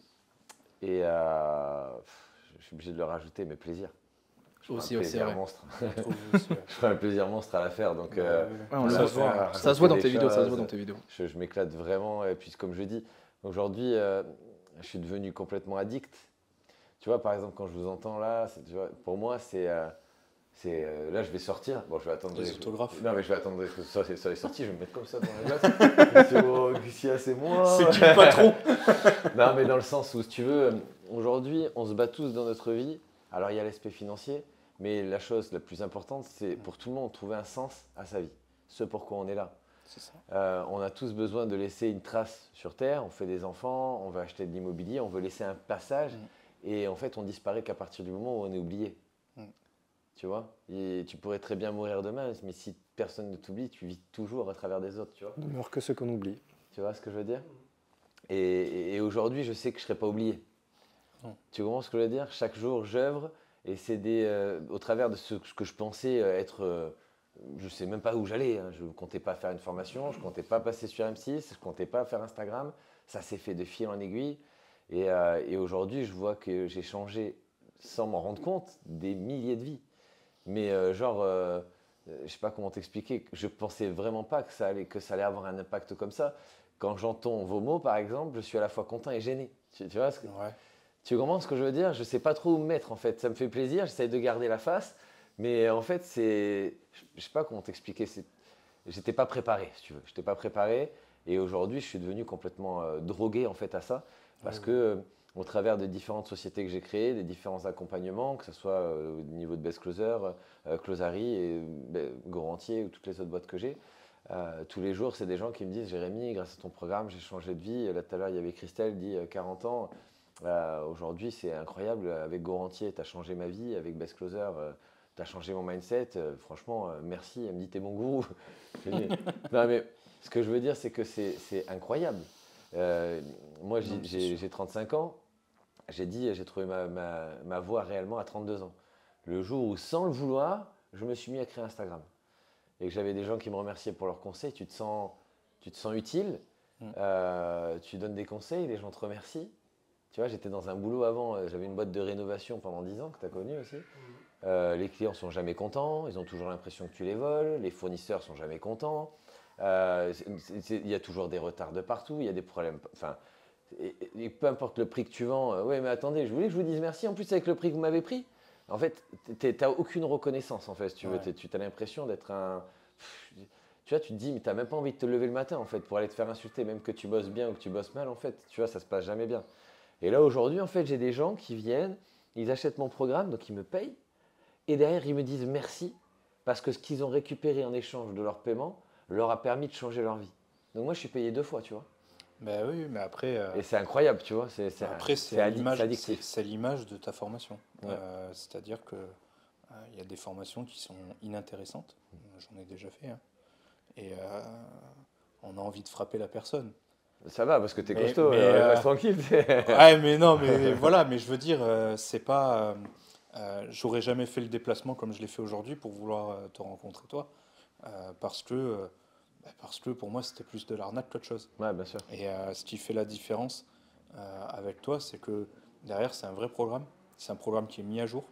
et euh, pff, je suis obligé de le rajouter, mais plaisir. Je ferai Aussi, un aussi, plaisir ouais. monstre. Je trouve aussi, ouais. Je ferai un plaisir monstre à la faire, donc euh, Ouais, on ça le se voit. voit, Ça se voit dans des tes vidéos, ça se voit choses. dans tes vidéos. je, je m'éclate vraiment. Et puis, comme je dis, aujourd'hui, euh, je suis devenu complètement addict. Tu vois, par exemple, quand je vous entends là, c'est- tu vois, pour moi, c'est. euh, c'est, euh, là, je vais sortir. Bon, je vais attendre. Les je- autographes. Non, mais je vais attendre que ça, c'est- ça est sorti. Je vais me mettre comme ça dans la glace. Je me dis, oh, qu'est-ce qu'il y a, c'est moi. C'est qui le patron? Non, mais dans le sens où, si tu veux, euh, aujourd'hui, on se bat tous dans notre vie. Alors, il y a l'aspect financier, mais la chose la plus importante, c'est pour tout le monde, trouver un sens à sa vie. Ce pourquoi on est là. C'est ça. Euh, on a tous besoin de laisser une trace sur Terre. On fait des enfants, on veut acheter de l'immobilier, on veut laisser un passage. Mm. Et en fait, on disparaît qu'à partir du moment où on est oublié. Mm. Tu vois? Et tu pourrais très bien mourir demain, mais si personne ne t'oublie, tu vis toujours à travers des autres. Tu vois, Ne meurt que ceux qu'on oublie. tu vois ce que je veux dire? Et, et- et aujourd'hui, je sais que je ne serai pas oublié. Mm. Tu comprends ce que je veux dire? Chaque jour, j'œuvre et c'est des, euh, au travers de ce, ce que je pensais euh, être. euh, je ne sais même pas où j'allais. Hein. Je ne comptais pas faire une formation, je ne comptais pas passer sur M six, je ne comptais pas faire Instagram. Ça s'est fait de fil en aiguille. Et, euh, et aujourd'hui, je vois que j'ai changé, sans m'en rendre compte, des milliers de vies. Mais euh, genre, euh, euh, je sais pas comment t'expliquer, je pensais vraiment pas que ça, allait, que ça allait avoir un impact comme ça. Quand j'entends vos mots, par exemple, je suis à la fois content et gêné. Tu, tu vois ce que, Ouais. tu comprends ce que je veux dire? Je sais pas trop où me mettre en fait. Ça me fait plaisir, j'essaie de garder la face. Mais en fait, c'est. Je je sais pas comment t'expliquer. c'est- J'étais pas préparé, si tu veux. J'étais pas préparé. Et aujourd'hui, je suis devenu complètement euh, drogué en fait à ça. Parce Ouais, que euh, au travers des différentes sociétés que j'ai créées, des différents accompagnements, que ce soit euh, au niveau de Best Closer, euh, Closari et ben, Gorantier ou toutes les autres boîtes que j'ai, euh, tous les jours, c'est des gens qui me disent Jérémy, grâce à ton programme, j'ai changé de vie. Là, tout à l'heure, il y avait Christelle, dit euh, quarante ans. Euh, Aujourd'hui, c'est incroyable. Avec Gorantier, tu as changé ma vie. Avec Best Closer, euh, tu as changé mon mindset. Euh, franchement, euh, merci. Elle me dit T'es mon gourou. Je dis, non, mais ce que je veux dire, c'est que c'est c'est incroyable. Euh, moi, j'ai- Non, c'est j'ai sûr. j'ai trente-cinq ans. J'ai dit, j'ai trouvé ma, ma, ma voie réellement à trente-deux ans. Le jour où, sans le vouloir, je me suis mis à créer Instagram. Et que j'avais des gens qui me remerciaient pour leurs conseils. Tu te sens, tu te sens utile. Mm. Euh, tu donnes des conseils, les gens te remercient. Tu vois, j'étais dans un boulot avant, euh, j'avais une boîte de rénovation pendant dix ans que tu as connu aussi. Euh, les clients sont jamais contents, ils ont toujours l'impression que tu les voles, les fournisseurs sont jamais contents. Euh, c'est- c'est- c'est- Il y a toujours des retards de partout, il y a des problèmes. Enfin, et, et peu importe le prix que tu vends, euh, ouais, mais attendez, je voulais que je vous dise merci. En plus, avec le prix que vous m'avez pris, en fait, tu n'as aucune reconnaissance. En fait, si tu veux, Ouais. T'es- tu as l'impression d'être un. Tu vois, tu te dis, mais tu n'as même pas envie de te lever le matin, en fait, pour aller te faire insulter, même que tu bosses bien ou que tu bosses mal, en fait, tu vois, ça se passe jamais bien. Et là, aujourd'hui, en fait, j'ai des gens qui viennent, ils achètent mon programme, donc ils me payent, et derrière, ils me disent merci, parce que ce qu'ils ont récupéré en échange de leur paiement leur a permis de changer leur vie. Donc moi, je suis payé deux fois, tu vois. Ben oui, mais après, euh, Et c'est incroyable, tu vois. C'est, c'est, après c'est c'est à addi- l'image, c'est c'est addictif. c'est l'image de ta formation. Ouais. Euh, c'est-à-dire que euh, il y a des formations qui sont inintéressantes. J'en ai déjà fait. Hein. Et euh, on a envie de frapper la personne. Ça va, parce que t'es Mais- costaud, mais, euh, euh, reste tranquille. t'es- Ouais, mais non, mais voilà, mais je veux dire, euh, c'est pas. euh, euh, j'aurais jamais fait le déplacement comme je l'ai fait aujourd'hui pour vouloir euh, te rencontrer toi, euh, parce que, euh, bah, parce que pour moi c'était plus de l'arnaque qu'autre chose. Ouais, bien sûr. Et euh, ce qui fait la différence euh, avec toi, c'est que derrière c'est un vrai programme, c'est un programme qui est mis à jour,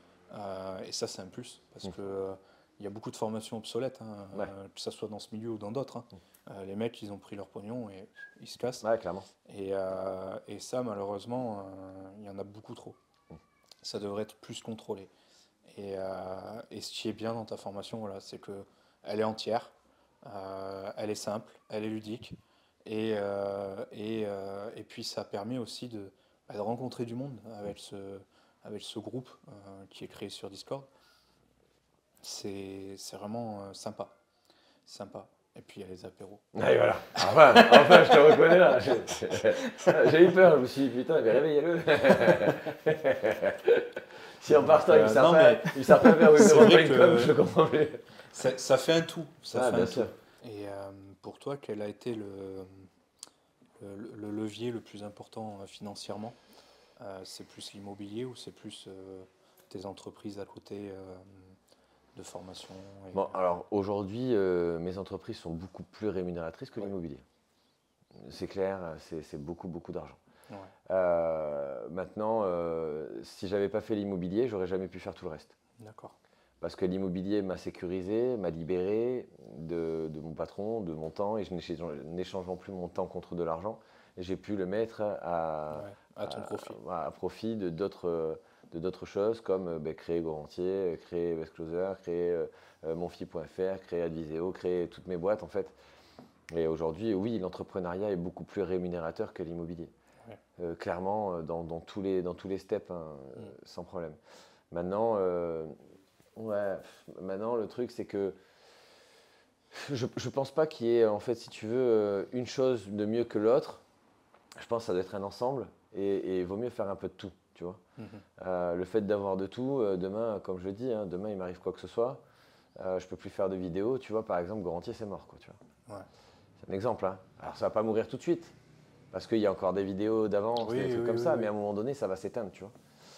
euh, et ça c'est un plus, parce Mmh. que euh, il y a beaucoup de formations obsolètes, hein, Ouais. euh, que ce soit dans ce milieu ou dans d'autres. Hein. Euh, les mecs, ils ont pris leur pognon et ils se cassent. Ouais, clairement. Et, euh, et ça, malheureusement, euh, il y en a beaucoup trop. Ça devrait être plus contrôlé. Et, euh, et ce qui est bien dans ta formation, voilà, c'est qu'elle est entière, euh, elle est simple, elle est ludique. Et, euh, et, euh, et puis ça permet aussi de, bah, de rencontrer du monde avec ce, avec ce groupe euh, qui est créé sur Discord. C'est c'est vraiment euh, sympa. Sympa. Et puis il y a les apéros. Allez, voilà. Enfin, enfin, je te reconnais là. J'ai j'ai eu peur, je me suis dit, putain, mais réveillez-le. Si en partant, il ne Euh, sert non, pas mais il sert pas à faire c'est une vrai une que- com, je le comprends plus. Ça, ça fait un tout. Ça Ah, fait bien un sûr. tout. Et euh, pour toi, quel a été le, le, le levier le plus important euh, financièrement? Euh, c'est plus l'immobilier ou c'est plus euh, tes entreprises à côté euh, de formation et- Bon, alors aujourd'hui, euh, mes entreprises sont beaucoup plus rémunératrices que Ouais. l'immobilier. C'est clair, c'est c'est beaucoup, beaucoup d'argent. Ouais. Euh, maintenant, euh, si j'avais pas fait l'immobilier, j'aurais jamais pu faire tout le reste. D'accord. Parce que l'immobilier m'a sécurisé, m'a libéré de, de mon patron, de mon temps, et je n'échange- n'échangeant plus mon temps contre de l'argent, et j'ai pu le mettre à, Ouais, à ton profit. à- à profit de d'autres de d'autres choses comme euh, ben, créer Gorantier, euh, créer Best Closer, créer euh, euh, monfi point f r, créer Adviseo, créer toutes mes boîtes en fait. Et aujourd'hui, oui, l'entrepreneuriat est beaucoup plus rémunérateur que l'immobilier. Ouais. Euh, clairement, euh, dans, dans tous les, dans tous les steps, hein, Mm. euh, sans problème. Maintenant, euh, ouais, pff, maintenant, le truc, c'est que je ne pense pas qu'il y ait, en fait, si tu veux, euh, une chose de mieux que l'autre. Je pense que ça doit être un ensemble et et il vaut mieux faire un peu de tout, tu vois. Mhm. Euh, le fait d'avoir de tout, euh, demain, comme je le dis, hein, demain, il m'arrive quoi que ce soit, euh, je peux plus faire de vidéos, tu vois, par exemple, Gorantier, c'est mort, quoi, tu vois. Ouais. C'est un exemple, hein. Alors, ça va pas mourir tout de suite, parce qu'il y a encore des vidéos d'avance, Oui, des trucs oui, comme oui, ça, oui. mais à un moment donné, ça va s'éteindre, tu vois.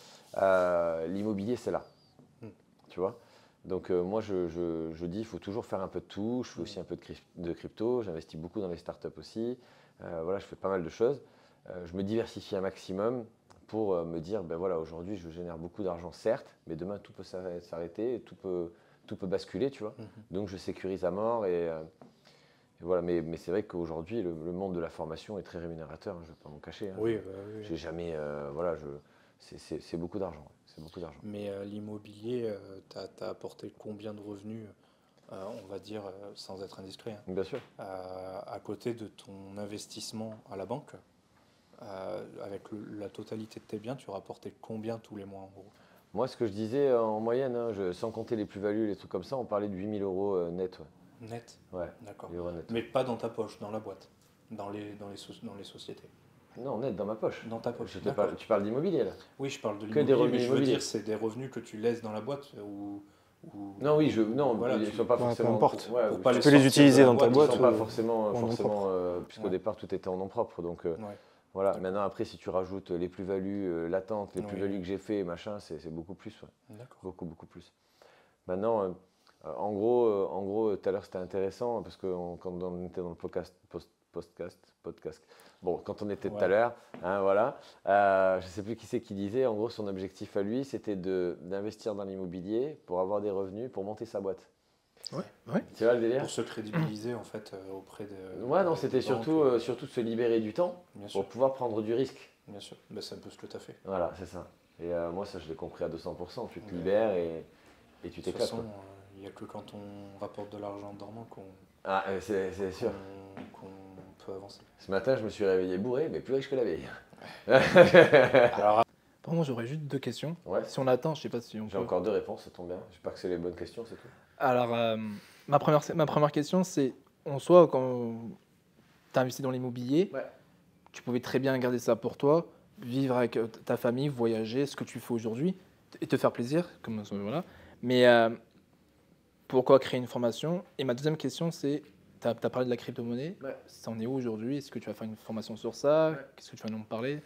Euh, L'immobilier, c'est là, Mm. tu vois. Donc, euh, moi, je, je- je dis, il faut toujours faire un peu de tout. Je fais Mm. aussi un peu de, cryp- de crypto, j'investis beaucoup dans les startups aussi. Euh, voilà, je fais pas mal de choses. Euh, je me diversifie un maximum pour euh, me dire, ben voilà, aujourd'hui, je génère beaucoup d'argent, certes, mais demain, tout peut s'arrêter, s'arrêter, tout peut, tout peut basculer, tu vois. Mhm. Donc, je sécurise à mort et, euh, et voilà. Mais, mais c'est vrai qu'aujourd'hui, le, le monde de la formation est très rémunérateur, hein, je ne vais pas m'en cacher. Hein. Oui, bah, oui, J'ai oui. jamais, euh, voilà, je, c'est, c'est- c'est beaucoup d'argent, ouais, c'est beaucoup d'argent. Mais euh, l'immobilier, tu as apporté combien de revenus, euh, on va dire, euh, sans être indiscret, hein, Bien sûr. euh, à côté de ton investissement à la banque, euh, avec le- la totalité de tes biens, tu rapportais combien tous les mois en gros? Moi, ce que je disais euh, en moyenne, hein, je- sans compter les plus-values, les trucs comme ça, on parlait de huit mille euros euh, net. Ouais, Net, ouais d'accord. huit euros net. Mais pas dans ta poche, dans la boîte, dans les, dans les, soci- dans les sociétés. Non, net dans ma poche. Dans ta poche, Je te d'accord. parle- tu parles d'immobilier là? Oui, je parle de Que des l'immobilier, mais revenus je veux immobiliers. dire, c'est des revenus que tu laisses dans la boîte ou... ou- Non, oui, je, non, Voilà, ils ne tu- sont pas Ouais, peu forcément. importe. ouais, pour ou- pas Tu les peux les sortir utiliser de la dans ta boîte, Ils boîte ne ils sont sont pas ou- forcément, ou en nom forcément propre. euh, puisqu'au Ouais. départ tout était en nom propre. Donc euh, Ouais. voilà. D'accord. Maintenant, après, si tu rajoutes les plus-values euh, latentes, les Oui. plus-values que j'ai fait, machin, c'est c'est beaucoup plus. Ouais. D'accord. Beaucoup, beaucoup plus. Maintenant, euh, euh, en gros, euh, en gros, tout à l'heure c'était intéressant parce que on- quand on était dans le podcast, post- podcast, podcast. Bon, quand on était tout à Ouais. l'heure, hein, voilà. Euh, je ne sais plus qui c'est qui disait. En gros, son objectif à lui, c'était de d'investir dans l'immobilier pour avoir des revenus pour monter sa boîte. Ouais, ouais. Tu vois le délire? Pour se crédibiliser en fait euh, auprès de. Ouais, non, des- c'était des banques, surtout, euh, euh, surtout de se libérer du temps Bien sûr, pour pouvoir prendre du risque. bien sûr. Ben, c'est un peu ce que tu as fait. Voilà, c'est ça. Et euh, moi, ça, je l'ai compris à deux cents pour cent. Tu te Ouais. libères et, et tu De toute t'éclates. façon, quoi. euh, il n'y a que quand on rapporte de l'argent en dormant qu'on Ah, euh, c'est c'est sûr. qu'on- qu'on peut avancer. Ce matin, je me suis réveillé bourré, mais plus riche que la veille. Alors, Par contre, j'aurais juste deux questions. Ouais. Si on attend, je sais pas si on J'ai peut. encore deux réponses, ça tombe bien. J'espère que c'est les bonnes questions, c'est tout. Alors, euh, ma, première, ma première question, c'est en soi, quand tu as investi dans l'immobilier, Ouais. tu pouvais très bien garder ça pour toi, vivre avec euh, ta famille, voyager, ce que tu fais aujourd'hui, et te faire plaisir. Comme, ça, voilà. Mais euh, pourquoi créer une formation? Et ma deuxième question, c'est tu as, parlé de la crypto-monnaie. Ouais. Ça en est où aujourd'hui? Est-ce que tu vas faire une formation sur ça? Ouais. Qu'est-ce que tu vas nous parler?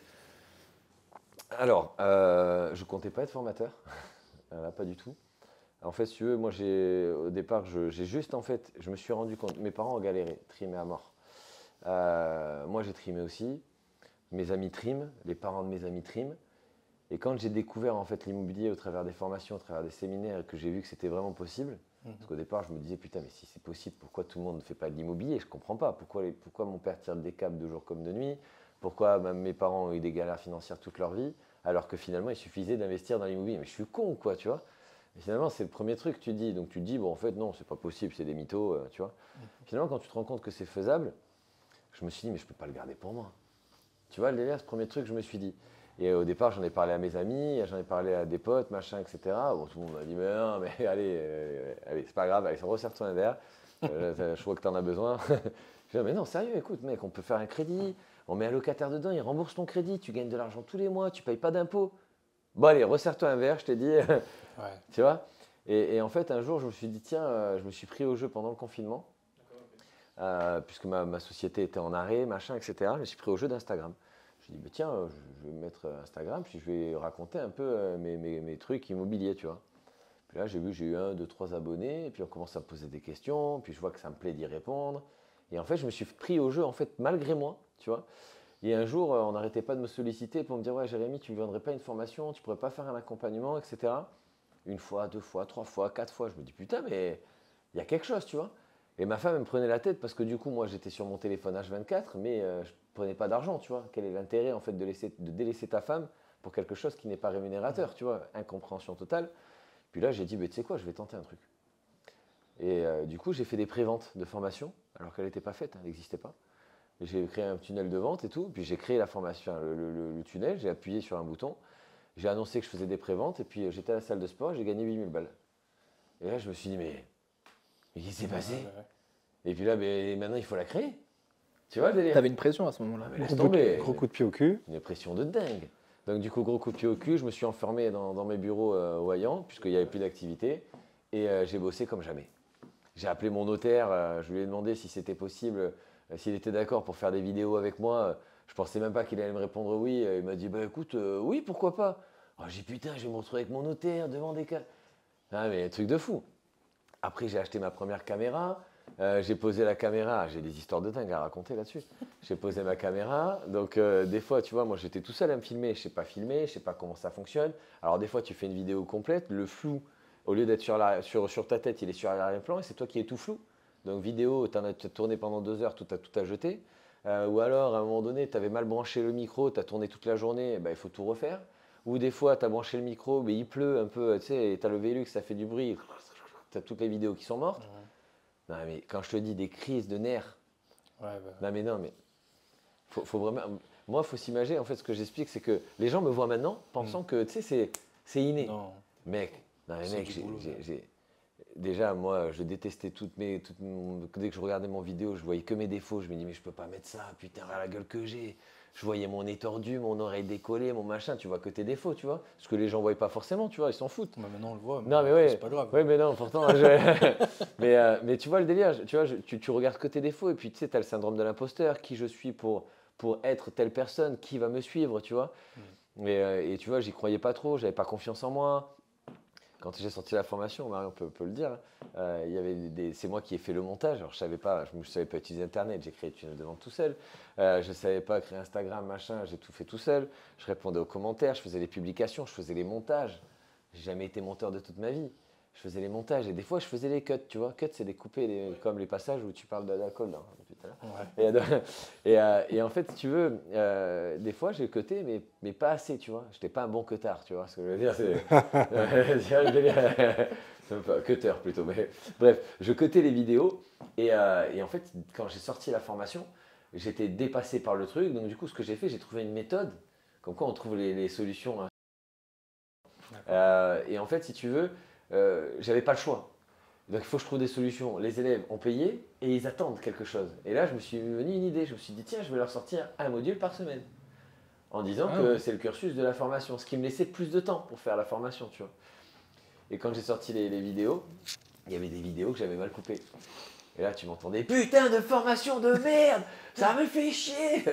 Alors, euh, je comptais pas être formateur. Là, pas du tout. En fait, si tu veux, moi, j'ai, au départ, je- j'ai juste, en fait, je me suis rendu compte, mes parents ont galéré, trimé à mort. Euh, moi, j'ai trimé aussi. Mes amis triment, les parents de mes amis triment. Et quand j'ai découvert, en fait, l'immobilier au travers des formations, au travers des séminaires, et que j'ai vu que c'était vraiment possible, mhm. parce qu'au départ, je me disais, putain, mais si c'est possible, pourquoi tout le monde ne fait pas de l'immobilier? Je ne comprends pas. Pourquoi, les- pourquoi mon père tire des câbles de jour comme de nuit? Pourquoi même mes parents ont eu des galères financières toute leur vie, alors que finalement, il suffisait d'investir dans l'immobilier? Mais je suis con, quoi, tu vois? Et finalement, c'est le premier truc que tu dis. Donc tu te dis, bon, en fait, non, c'est pas possible, c'est des mythos, euh, tu vois. Finalement, quand tu te rends compte que c'est faisable, je me suis dit, mais je peux pas le garder pour moi. Tu vois, le délire, ce premier truc, je me suis dit. Et euh, au départ, j'en ai parlé à mes amis, j'en ai parlé à des potes, machin, et cetera. Bon, tout le monde m'a dit, mais non, mais allez, euh, allez c'est pas grave, allez, resserre-toi un verre. Euh, je vois que tu en as besoin. Je dis, mais non, sérieux, écoute, mec, on peut faire un crédit, on met un locataire dedans, il rembourse ton crédit, tu gagnes de l'argent tous les mois, tu payes pas d'impôts. Bon, allez, resserre-toi un verre, je t'ai dit. Ouais. Tu vois, et, et en fait, un jour, je me suis dit, tiens, euh, je me suis pris au jeu pendant le confinement, euh, puisque ma, ma société était en arrêt, machin, et cetera. Je me suis pris au jeu d'Instagram. Je me suis dit, bah, tiens, euh, je vais mettre Instagram, puis je vais raconter un peu euh, mes, mes, mes trucs immobiliers, tu vois. Puis là, j'ai vu, j'ai eu un, deux, trois abonnés, et puis on commence à me poser des questions, puis je vois que ça me plaît d'y répondre. Et en fait, je me suis pris au jeu, en fait, malgré moi, tu vois. Et un jour, on n'arrêtait pas de me solliciter pour me dire, ouais, Jérémy, tu ne me vendrais pas une formation, tu ne pourrais pas faire un accompagnement, et cetera. Une fois, deux fois, trois fois, quatre fois, je me dis, putain, mais il y a quelque chose, tu vois. Et ma femme, elle me prenait la tête parce que du coup, moi, j'étais sur mon téléphone H vingt-quatre, mais euh, je ne prenais pas d'argent, tu vois. Quel est l'intérêt, en fait, de, laisser, de délaisser ta femme pour quelque chose qui n'est pas rémunérateur, tu vois. Incompréhension totale. Puis là, j'ai dit, bah, tu sais quoi, je vais tenter un truc. Et euh, du coup, j'ai fait des préventes de formation, alors qu'elle n'était pas faite, hein, elle n'existait pas. J'ai créé un tunnel de vente et tout, puis j'ai créé la formation, le, le, le tunnel, j'ai appuyé sur un bouton, j'ai annoncé que je faisais des préventes, et puis j'étais à la salle de sport, j'ai gagné huit mille balles. Et là, je me suis dit, mais, mais qu'est-ce qui s'est passé? Et puis là, mais, maintenant, il faut la créer. Tu vois, le délire. T'avais une pression à ce moment-là. Ah, Gros, de, gros coup de pied au cul. Une pression de dingue. Donc du coup, gros coup de pied au cul, je me suis enfermé dans, dans mes bureaux euh, voyants, puisqu'il n'y avait plus d'activité, et euh, j'ai bossé comme jamais. J'ai appelé mon notaire, euh, je lui ai demandé si c'était possible, euh, s'il était d'accord pour faire des vidéos avec moi. Je pensais même pas qu'il allait me répondre oui. Il m'a dit, bah écoute, euh, oui, pourquoi pas. Oh, j'ai dit, putain, je vais me retrouver avec mon notaire devant des cas. Ah, mais un truc de fou. Après, j'ai acheté ma première caméra. Euh, j'ai posé la caméra, j'ai des histoires de dingue à raconter là-dessus. J'ai posé ma caméra, donc euh, des fois, tu vois, moi j'étais tout seul à me filmer, je sais pas filmer, je sais pas comment ça fonctionne. Alors des fois, tu fais une vidéo complète, le flou, au lieu d'être sur, sur, sur ta tête, il est sur l'arrière-plan et c'est toi qui es tout flou. Donc vidéo, tu en as tourné pendant deux heures, tout a tout à jeter. Euh, ou alors, à un moment donné, tu avais mal branché le micro, tu as tourné toute la journée, ben, il faut tout refaire. Ou des fois, tu as branché le micro, mais il pleut un peu, tu sais, tu as le Velux, ça fait du bruit, tu as toutes les vidéos qui sont mortes. Non, mais quand je te dis des crises de nerfs, ouais, bah. non, mais non, mais faut, faut vraiment. Moi, il faut s'imaginer, en fait, ce que j'explique, c'est que les gens me voient maintenant pensant mm. que, tu sais, c'est inné. Non. Mec, non, mais mec, j'ai. Déjà, moi, je détestais toutes mes. Toutes mon, dès que je regardais mon vidéo, je voyais que mes défauts. Je me dis, mais je peux pas mettre ça, putain, la gueule que j'ai. Je voyais mon nez tordu, mon oreille décollée, mon machin, tu vois que tes défauts, tu vois. Ce que les gens ne voient pas forcément, tu vois, ils s'en foutent. Mais maintenant on le voit, mais, non, mais ouais, c'est pas grave. Oui, mais non, pourtant, je... mais, euh, mais tu vois le délire, tu vois, je, tu, tu regardes que tes défauts et puis tu sais, tu as le syndrome de l'imposteur, qui je suis pour, pour être telle personne, qui va me suivre, tu vois. Mm. Et, euh, et tu vois, j'y croyais pas trop, j'avais pas confiance en moi. Quand j'ai sorti la formation, Marion peut, peut le dire, euh, il y avait des, c'est moi qui ai fait le montage. Alors, je savais pas, je ne savais pas utiliser Internet, j'ai créé le tunnel de vente tout seul. Euh, je ne savais pas créer Instagram, machin, j'ai tout fait tout seul. Je répondais aux commentaires, je faisais les publications, je faisais les montages. J'ai jamais été monteur de toute ma vie. Je faisais les montages et des fois je faisais les cuts, tu vois. Cuts, c'est découper les, comme les passages où tu parles d'alcool là, depuis tout à l'heure. Ouais. Et, et, euh, et en fait, si tu veux, euh, des fois j'ai cuté, mais, mais pas assez, tu vois. J'étais pas un bon cutard, tu vois. Ce que je veux dire, c'est. Cutter plutôt. Mais, bref, je cutais les vidéos et, euh, et en fait, quand j'ai sorti la formation, j'étais dépassé par le truc. Donc du coup, ce que j'ai fait, j'ai trouvé une méthode, comme quoi on trouve les, les solutions. Hein. Euh, et en fait, si tu veux, euh, j'avais pas le choix. Donc il faut que je trouve des solutions. Les élèves ont payé et ils attendent quelque chose. Et là, je me suis venu une idée. Je me suis dit, tiens, je vais leur sortir un module par semaine. En disant ah, que oui. c'est le cursus de la formation. Ce qui me laissait plus de temps pour faire la formation, tu vois. Et quand j'ai sorti les, les vidéos, il y avait des vidéos que j'avais mal coupées. Et là, tu m'entendais, putain de formation de merde, ça me fait chier.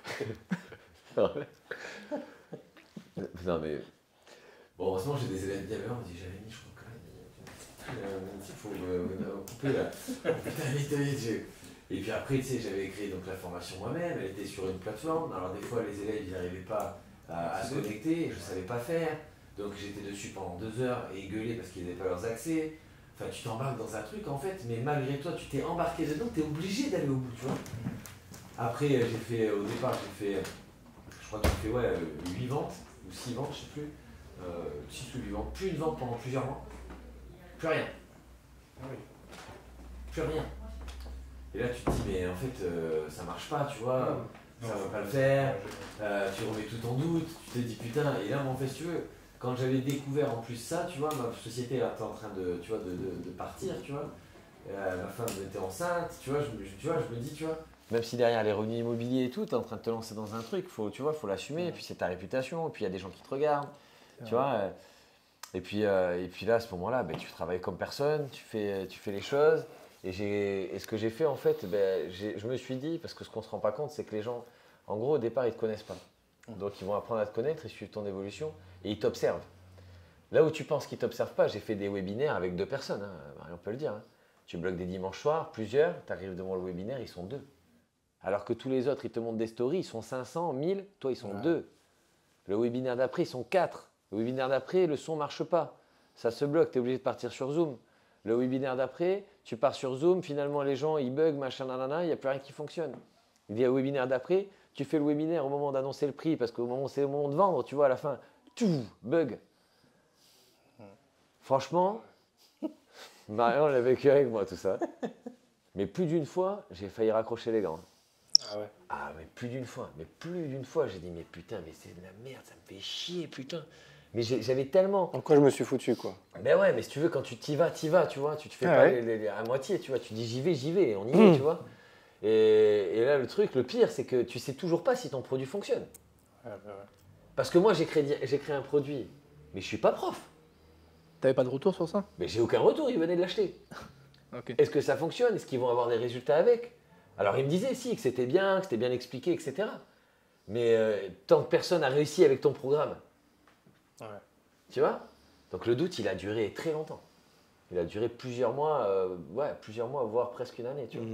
Non mais... Bon, heureusement, j'ai des élèves bienveillants, on me dit, Jérémy, je crois quand même, il faut euh, couper là. Putain, vite, vite. Et puis après, tu sais, j'avais créé donc, la formation moi-même, elle était sur une plateforme. Alors des fois, les élèves, ils n'arrivaient pas à, à se connecter, je ne savais pas faire. Donc j'étais dessus pendant deux heures et gueulé parce qu'ils n'avaient pas leurs accès. Enfin, tu t'embarques dans un truc en fait, mais malgré toi, tu t'es embarqué dedans, tu es obligé d'aller au bout, tu vois. Après, j'ai fait, au départ, j'ai fait, je crois que j'ai fait ouais, huit ventes, ou six ventes, je sais plus. euh, six sous du vent, plus une vente pendant plusieurs mois, plus rien. Ah oui. Plus rien. Et là tu te dis mais en fait euh, ça marche pas, tu vois, Non, ça non, va pas le c'est- faire, euh, tu remets tout en doute, tu te dis putain, et là moi en fait si tu veux, quand j'avais découvert en plus ça, tu vois, ma société elle était en train de, tu vois, de, de, de partir, tu vois, euh, ma femme était enceinte, tu vois, je, me- tu vois, je me dis, tu vois, même si derrière les revenus immobiliers et tout, tu es en train de te lancer dans un truc, faut, tu vois, faut l'assumer, et puis c'est ta réputation, et puis il y a des gens qui te regardent, tu vois. euh, Et puis, euh, et puis là, à ce moment-là, ben, tu travailles comme personne, tu fais, tu fais les choses. Et, j'ai, et ce que j'ai fait, en fait, ben, j'ai- je me suis dit, parce que ce qu'on ne se rend pas compte, c'est que les gens, en gros, au départ, ils ne te connaissent pas. Donc, ils vont apprendre à te connaître, ils suivent ton évolution et ils t'observent. Là où tu penses qu'ils ne t'observent pas, j'ai fait des webinaires avec deux personnes, hein, Marion peut le dire. Hein. Tu bloques des dimanches soirs, plusieurs, tu arrives devant le webinaire, ils sont deux. Alors que tous les autres, ils te montrent des stories, ils sont cinq cents, mille, toi, ils sont Ouais. deux. Le webinaire d'après, ils sont quatre. Le webinaire d'après, le son ne marche pas. Ça se bloque, tu es obligé de partir sur Zoom. Le webinaire d'après, tu pars sur Zoom, finalement les gens ils bug, machin, nanana, il n'y a plus rien qui fonctionne. Il y a le webinaire d'après, tu fais le webinaire au moment d'annoncer le prix, parce qu'au moment c'est le moment de vendre, tu vois, à la fin, tout, bug. Franchement, Marion l'a vécu avec moi tout ça. Mais plus d'une fois, j'ai failli raccrocher les gants. Ah ouais. Ah, mais plus d'une fois, mais plus d'une fois, j'ai dit, mais putain, mais c'est de la merde, ça me fait chier, putain. Mais j'ai- j'avais tellement. En quoi je me suis foutu, quoi. Ben ouais, mais si tu veux, quand tu t'y vas, t'y vas, tu vois. Tu te fais Ah pas ouais. les- les- les- à moitié, tu vois. Tu dis, j'y vais, j'y vais, on y Mmh. est, tu vois. Et, et là, le truc, le pire, c'est que tu sais toujours pas si ton produit fonctionne. Ah bah ouais. Parce que moi, j'ai créé, j'ai créé un produit, mais je suis pas prof. T'avais pas de retour sur ça? Mais j'ai aucun retour, ils venaient de l'acheter. Ok. Est-ce que ça fonctionne? Est-ce qu'ils vont avoir des résultats avec? Alors ils me disaient si, que c'était bien, que c'était bien expliqué, et cetera. Mais euh, tant que personne n'a réussi avec ton programme, Ouais. tu vois? Donc le doute, il a duré très longtemps. Il a duré plusieurs mois, euh, ouais, plusieurs mois, voire presque une année, tu vois. Mhm.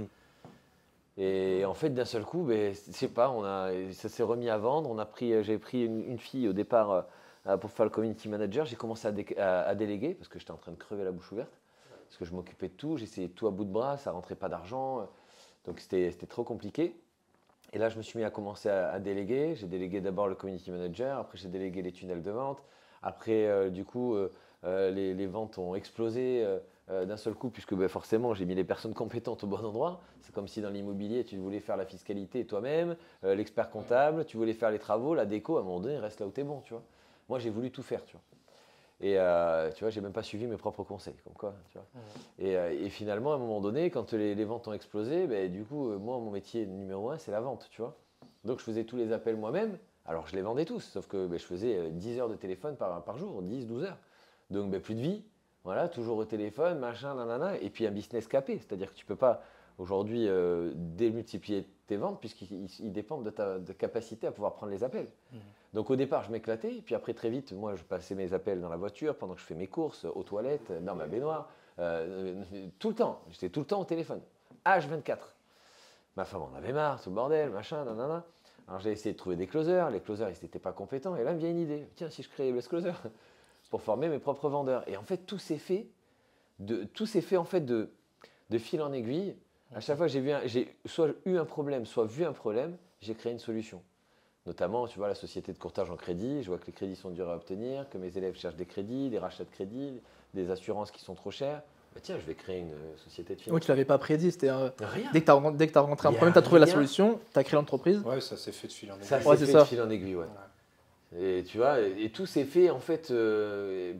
Et en fait, d'un seul coup, ben, je sais pas, on a, ça s'est remis à vendre. On a pris, j'ai pris une, une fille au départ euh, pour faire le community manager. J'ai commencé à, dé- à- à déléguer parce que j'étais en train de crever la bouche ouverte. Parce que je m'occupais de tout, j'essayais tout à bout de bras, ça rentrait pas d'argent. Donc c'était c'était trop compliqué. Et là, je me suis mis à commencer à, à déléguer. J'ai délégué d'abord le community manager, après j'ai délégué les tunnels de vente. Après, euh, du coup, euh, euh, les, les ventes ont explosé euh, euh, d'un seul coup, puisque ben, forcément, j'ai mis les personnes compétentes au bon endroit. C'est comme si dans l'immobilier, tu voulais faire la fiscalité toi-même, euh, l'expert comptable, tu voulais faire les travaux, la déco, à un moment donné, reste là où tu es bon, tu vois. Moi, j'ai voulu tout faire, tu vois. Et euh, tu vois, j'ai même pas suivi mes propres conseils, comme quoi, tu vois. Et, euh, et finalement, à un moment donné, quand les, les ventes ont explosé, ben, du coup, euh, moi, mon métier numéro un, c'est la vente, tu vois. Donc, je faisais tous les appels moi-même. Alors, je les vendais tous, sauf que ben, je faisais euh, dix heures de téléphone par, par jour, dix, douze heures. Donc, ben, plus de vie, voilà, toujours au téléphone, machin, nanana. Et puis, un business capé, c'est-à-dire que tu peux pas, aujourd'hui, euh, démultiplier tes ventes, puisqu'ils ils- ils dépendent de ta de capacité à pouvoir prendre les appels. Mhm. Donc au départ, je m'éclatais, et puis après très vite, moi je passais mes appels dans la voiture, pendant que je fais mes courses, aux toilettes, dans ma baignoire, euh, euh, tout le temps, j'étais tout le temps au téléphone, H vingt-quatre. Ma femme en avait marre, tout le bordel, machin, nanana. Alors j'ai essayé de trouver des closers, les closers ils n'étaient pas compétents, et là me vient une idée, tiens si je créais Bless Closer, pour former mes propres vendeurs. Et en fait tout s'est fait, de, tout s'est fait en fait de, de fil en aiguille. À chaque fois que j'ai vu un- j'ai soit eu un problème, soit vu un problème, j'ai créé une solution. Notamment, tu vois, la société de courtage en crédit, je vois que les crédits sont durs à obtenir, que mes élèves cherchent des crédits, des rachats de crédits, des assurances qui sont trop chères. Bah, tiens, je vais créer une euh, société de Oui, finance. tu l'avais pas prédit. C'était euh, Rien. dès que tu as, dès que t'as rencontré un Y a problème, tu as trouvé la rien. solution, tu as créé l'entreprise. Ouais, ça s'est fait de fil en aiguille. Ça Ouais, s'est c'est fait ça. de fil en aiguille, ouais. Ouais. Et tu vois, et, et tout s'est fait en fait. euh,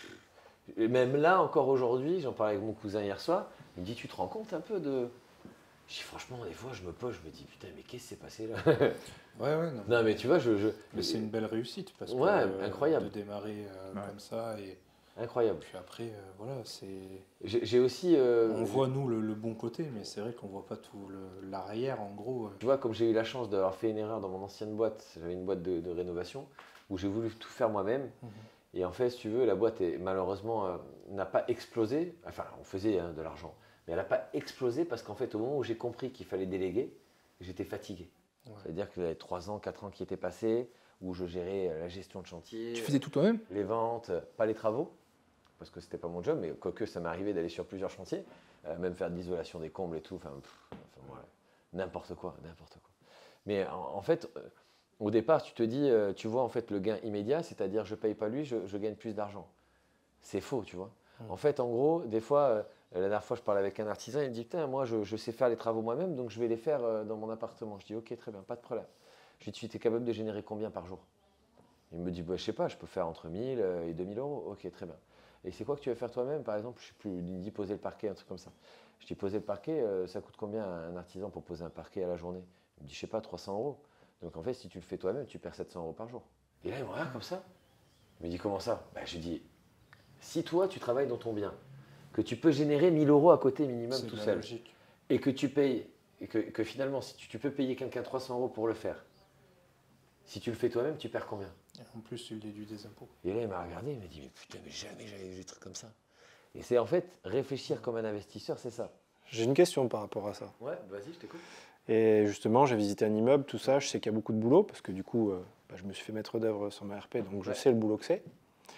et, et même là, encore aujourd'hui, j'en parlais avec mon cousin hier soir, il me dit, tu te rends compte un peu de. Je dis, franchement, des fois, je me pose, je me dis, putain, mais qu'est-ce qui s'est passé là? Ouais, ouais, non. Non, mais tu vois, je. je Mais c'est une belle réussite parce que Ouais, euh, incroyable. de démarrer euh, Ouais. comme ça et Incroyable. puis après euh, voilà c'est J'ai j'ai aussi. euh, on voit nous le, le bon côté mais c'est vrai qu'on voit pas tout le- l'arrière en gros. euh. Tu vois, comme j'ai eu la chance d'avoir fait une erreur dans mon ancienne boîte, j'avais une boîte de, de rénovation où j'ai voulu tout faire moi-même. Mhm. Et en fait, si tu veux, la boîte est, malheureusement euh, n'a pas explosé. Enfin, on faisait hein, de l'argent, mais elle n'a pas explosé parce qu'en fait, au moment où j'ai compris qu'il fallait déléguer, j'étais fatigué. Ouais. C'est-à-dire qu'il y avait trois ans, quatre ans qui étaient passés où je gérais euh, la gestion de chantier, Tu faisais tout toi-même. les ventes, euh, pas les travaux, parce que c'était pas mon job, mais quoique ça m'est arrivé d'aller sur plusieurs chantiers, euh, même faire de l'isolation des combles et tout, enfin, pff, enfin, voilà. N'importe quoi, n'importe quoi. Mais en, en fait, euh, au départ, tu te dis, euh, tu vois en fait le gain immédiat, c'est-à-dire je paye pas lui, je, je gagne plus d'argent. C'est faux, tu vois. Mm. En fait, en gros, des fois, euh, la dernière fois, je parlais avec un artisan, il me dit, putain, moi, je, je sais faire les travaux moi-même, donc je vais les faire euh, dans mon appartement. Je dis, ok, très bien, pas de problème. Je lui dis, tu es capable de générer combien par jour? Il me dit, bah, je sais pas, je peux faire entre mille et deux mille euros. Ok, très bien. Et c'est quoi que tu vas faire toi-même, par exemple? Je sais plus, il me dit poser le parquet, un truc comme ça. Je dis, poser le parquet, euh, ça coûte combien à un artisan pour poser un parquet à la journée? Il me dit, je sais pas, trois cents euros. Donc en fait, si tu le fais toi-même, tu perds sept cents euros par jour. Et là, il me regarde comme ça. Il me dit, comment ça? Bah, je lui dis, si toi, tu travailles dans ton bien, que tu peux générer mille euros à côté minimum C'est tout la seul, logique. et que tu payes, et que, que finalement, si tu, tu peux payer quelqu'un trois cents euros pour le faire, si tu le fais toi-même, tu perds combien? Et en plus, tu déduis des impôts. Et là, il m'a regardé, il m'a dit, mais putain, mais jamais j'avais vu des trucs comme ça. Et c'est en fait, réfléchir comme un investisseur, c'est ça. J'ai une question par rapport à ça. Ouais, vas-y, je t'écoute. Et justement, j'ai visité un immeuble, tout ça, je sais qu'il y a beaucoup de boulot, parce que du coup, euh, bah, je me suis fait maître d'œuvre sur ma R P, donc je Ouais. sais le boulot que c'est.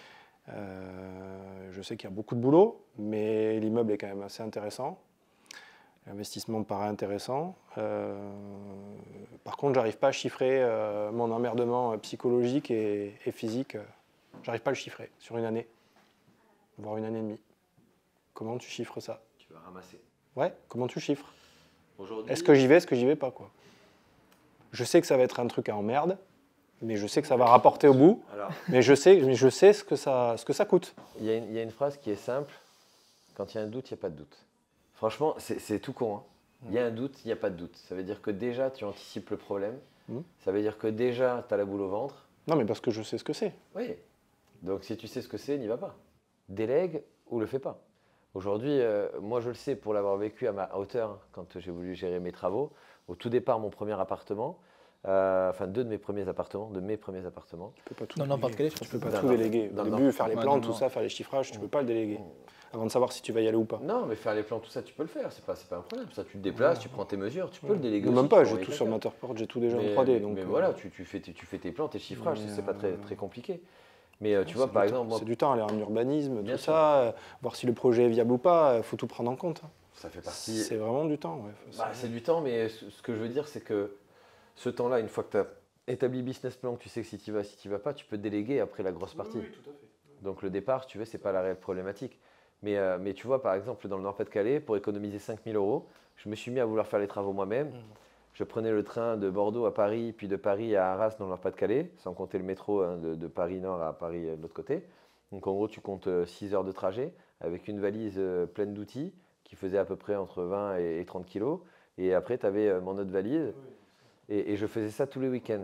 Euh, je sais qu'il y a beaucoup de boulot, mais l'immeuble est quand même assez intéressant. L'investissement me paraît intéressant. Euh, par contre, j'arrive pas à chiffrer euh, mon emmerdement psychologique et, et physique. J'arrive pas à le chiffrer sur une année, voire une année et demie. Comment tu chiffres ça? Tu vas ramasser. Ouais, comment tu chiffres? Aujourd'hui, Est-ce que j'y vais, est-ce que j'y vais pas, quoi? Je sais que ça va être un truc à emmerde, mais je sais que ça va rapporter au bout. alors, Mais je sais, mais je sais ce que ça, ce que ça coûte. il y, a une- il y a une phrase qui est simple, quand il y a un doute, il n'y a pas de doute. Franchement, c'est c'est tout con. hein. Il y a un doute, il n'y a pas de doute. Ça veut dire que déjà, tu anticipes le problème. Mhm. Ça veut dire que déjà, tu as la boule au ventre. Non, mais parce que je sais ce que c'est. Oui. Donc si tu sais ce que c'est, n'y va pas. Délègue ou le fais pas. Aujourd'hui, euh, moi je le sais pour l'avoir vécu à ma hauteur, hein, quand j'ai voulu gérer mes travaux. Au tout départ, mon premier appartement, euh, enfin deux de mes premiers appartements, de mes premiers appartements. Tu peux pas tout Non, non, déléguer. pas de calais, je Tu pense peux que pas c'est tout ça. déléguer. Non, Au non. début, faire les Ouais, plans, non, tout non. ça, faire les chiffrages, tu peux pas le déléguer. Avant de savoir si tu vas y aller ou pas. Non, mais faire les plans, tout ça, tu peux le faire. C'est pas, c'est pas un problème. Ça, tu te déplaces, tu prends tes mesures, tu peux le déléguer. Non, aussi, même tu pas, peux j'ai envoyer tout sur quelqu'un. Matterport, j'ai tout déjà mais, en trois D. mais- Donc, mais euh, voilà, tu, tu fais tes, tu fais tes plans, tes chiffrages, Mais, c'est pas très, euh, très compliqué. Mais euh, tu c'est vois, du par temps. exemple, moi, C'est du temps, aller en urbanisme, Bien tout sûr. ça, euh, voir si le projet est viable ou pas, il faut tout prendre en compte. hein. ça fait partie. C'est vraiment du temps. Ouais. Faut- Bah, c'est du temps, mais ce ce que je veux dire, c'est que ce temps-là, une fois que tu as établi business plan, que tu sais que si tu vas, si tu vas pas, tu peux déléguer après la grosse partie. tout à fait. Donc le départ, tu veux, c'est pas la réelle problématique. Mais, euh, mais tu vois, par exemple, dans le Nord-Pas-de-Calais, pour économiser cinq mille euros, je me suis mis à vouloir faire les travaux moi-même. Mhm. Je prenais le train de Bordeaux à Paris, puis de Paris à Arras dans le Nord-Pas-de-Calais, sans compter le métro hein, de, de Paris Nord à Paris euh, de l'autre côté. Donc en gros, tu comptes six heures de trajet avec une valise euh, pleine d'outils qui faisait à peu près entre vingt et trente kilos. Et après, tu avais mon autre valise. Et, et je faisais ça tous les week-ends.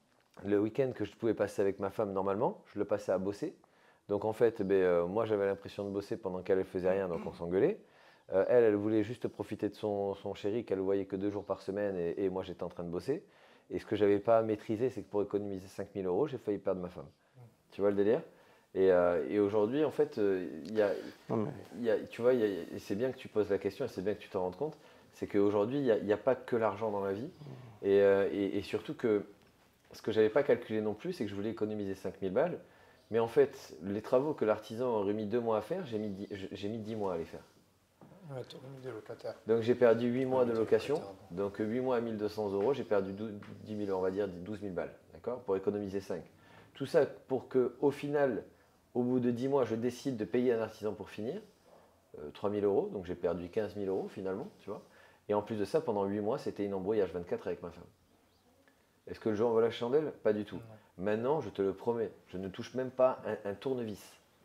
Le week-end que je pouvais passer avec ma femme normalement, je le passais à bosser. Donc en fait, ben, euh, moi j'avais l'impression de bosser pendant qu'elle ne faisait rien, donc on s'engueulait. Euh, elle, elle voulait juste profiter de son, son chéri qu'elle voyait que deux jours par semaine et, et moi j'étais en train de bosser. Et ce que j'avais pas maîtrisé, c'est que pour économiser cinq mille euros, j'ai failli perdre ma femme. Tu vois le délire? Et, euh, et aujourd'hui, en fait, euh, il y a, Non, mais il y a- tu vois, il y a- et c'est bien que tu poses la question et c'est bien que tu t'en rendes compte, c'est qu'aujourd'hui, il n'y a, il y a pas que l'argent dans la vie. Et, euh, et- et surtout que ce que je n'avais pas calculé non plus, c'est que je voulais économiser cinq mille balles. Mais en fait, les travaux que l'artisan aurait mis deux mois à faire, j'ai mis, dix- j'ai mis dix mois à les faire. Ouais, tu aurais mis des locataires. Donc j'ai perdu huit mois Ouais, de des location. locataires, Donc huit mois à mille deux cents euros, j'ai perdu dou- dix mille, on va dire douze mille balles, d'accord, pour économiser cinq. Tout ça pour que, au final, au bout de dix mois, je décide de payer un artisan pour finir, euh, trois mille euros, donc j'ai perdu quinze mille euros finalement, tu vois. Et en plus de ça, pendant huit mois, c'était une embrouille H vingt-quatre avec ma femme. Est-ce que le jeu en vaut la chandelle? Pas du tout. Non. Maintenant, je te le promets, je ne touche même pas un, un tournevis.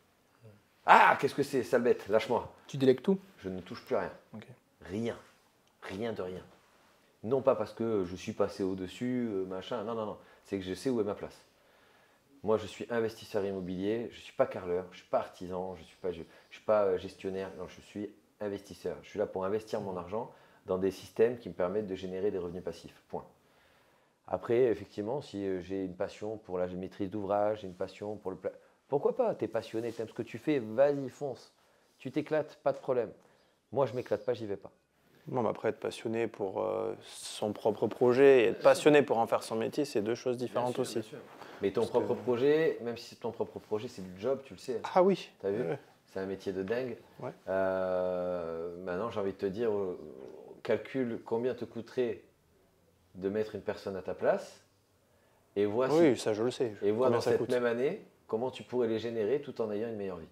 Ah, qu'est-ce que c'est, sale bête, lâche-moi. Tu délègues tout? Je ne touche plus rien. Ok. Rien. Rien de rien. Non pas parce que je suis passé au-dessus, euh, machin, non, non, non. C'est que je sais où est ma place. Moi, je suis investisseur immobilier, je ne suis pas carreleur, je ne suis pas artisan, je ne suis pas, je, je suis pas euh, gestionnaire, non, je suis investisseur. Je suis là pour investir mon argent dans des systèmes qui me permettent de générer des revenus passifs. Point. Après, effectivement, si euh, j'ai une passion pour la maîtrise d'ouvrage, j'ai une passion pour le pla... Pourquoi pas? Tu es passionné, tu aimes ce que tu fais, vas-y, fonce. Tu t'éclates, pas de problème. Moi, je m'éclate pas, j'y vais pas. non, mais après, être passionné pour euh, son propre projet et être passionné pour en faire son métier, c'est deux choses différentes Bien sûr, aussi. bien sûr. Mais ton Parce propre que- projet, même si c'est ton propre projet, c'est du job, tu le sais. Ah oui. T'as vu? Ouais. C'est un métier de dingue. Ouais. Euh, maintenant, j'ai envie de te dire, euh, calcule combien te coûterait de mettre une personne à ta place et vois, si- Oui, ça je le sais. et vois Combien dans ça cette coûte. même année comment tu pourrais les générer tout en ayant une meilleure vie.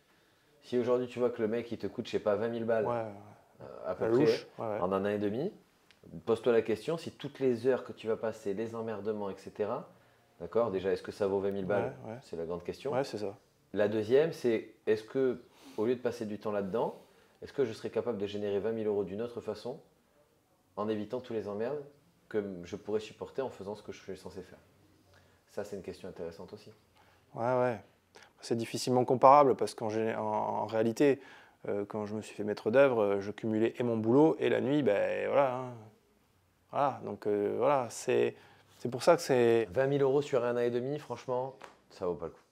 Si aujourd'hui tu vois que le mec il te coûte, je sais pas, vingt mille balles Ouais, euh, à peu la près louche. Ouais, ouais. en un an et demi, pose-toi la question si toutes les heures que tu vas passer, les emmerdements, et cetera. D'accord. Déjà, est-ce que ça vaut vingt mille balles? Ouais, ouais. C'est la grande question. Ouais, c'est ça. La deuxième, c'est est-ce que, au lieu de passer du temps là-dedans, est-ce que je serais capable de générer vingt mille euros d'une autre façon en évitant tous les emmerdes que je pourrais supporter en faisant ce que je suis censé faire? Ça, c'est une question intéressante aussi. Ouais, ouais. C'est difficilement comparable parce qu'en gé- en, en réalité, euh, quand je me suis fait maître d'œuvre, euh, je cumulais et mon boulot et la nuit, ben voilà. hein. Voilà, donc euh, voilà, c'est c'est pour ça que c'est. vingt mille euros sur un an et demi, franchement, ça vaut pas le coup.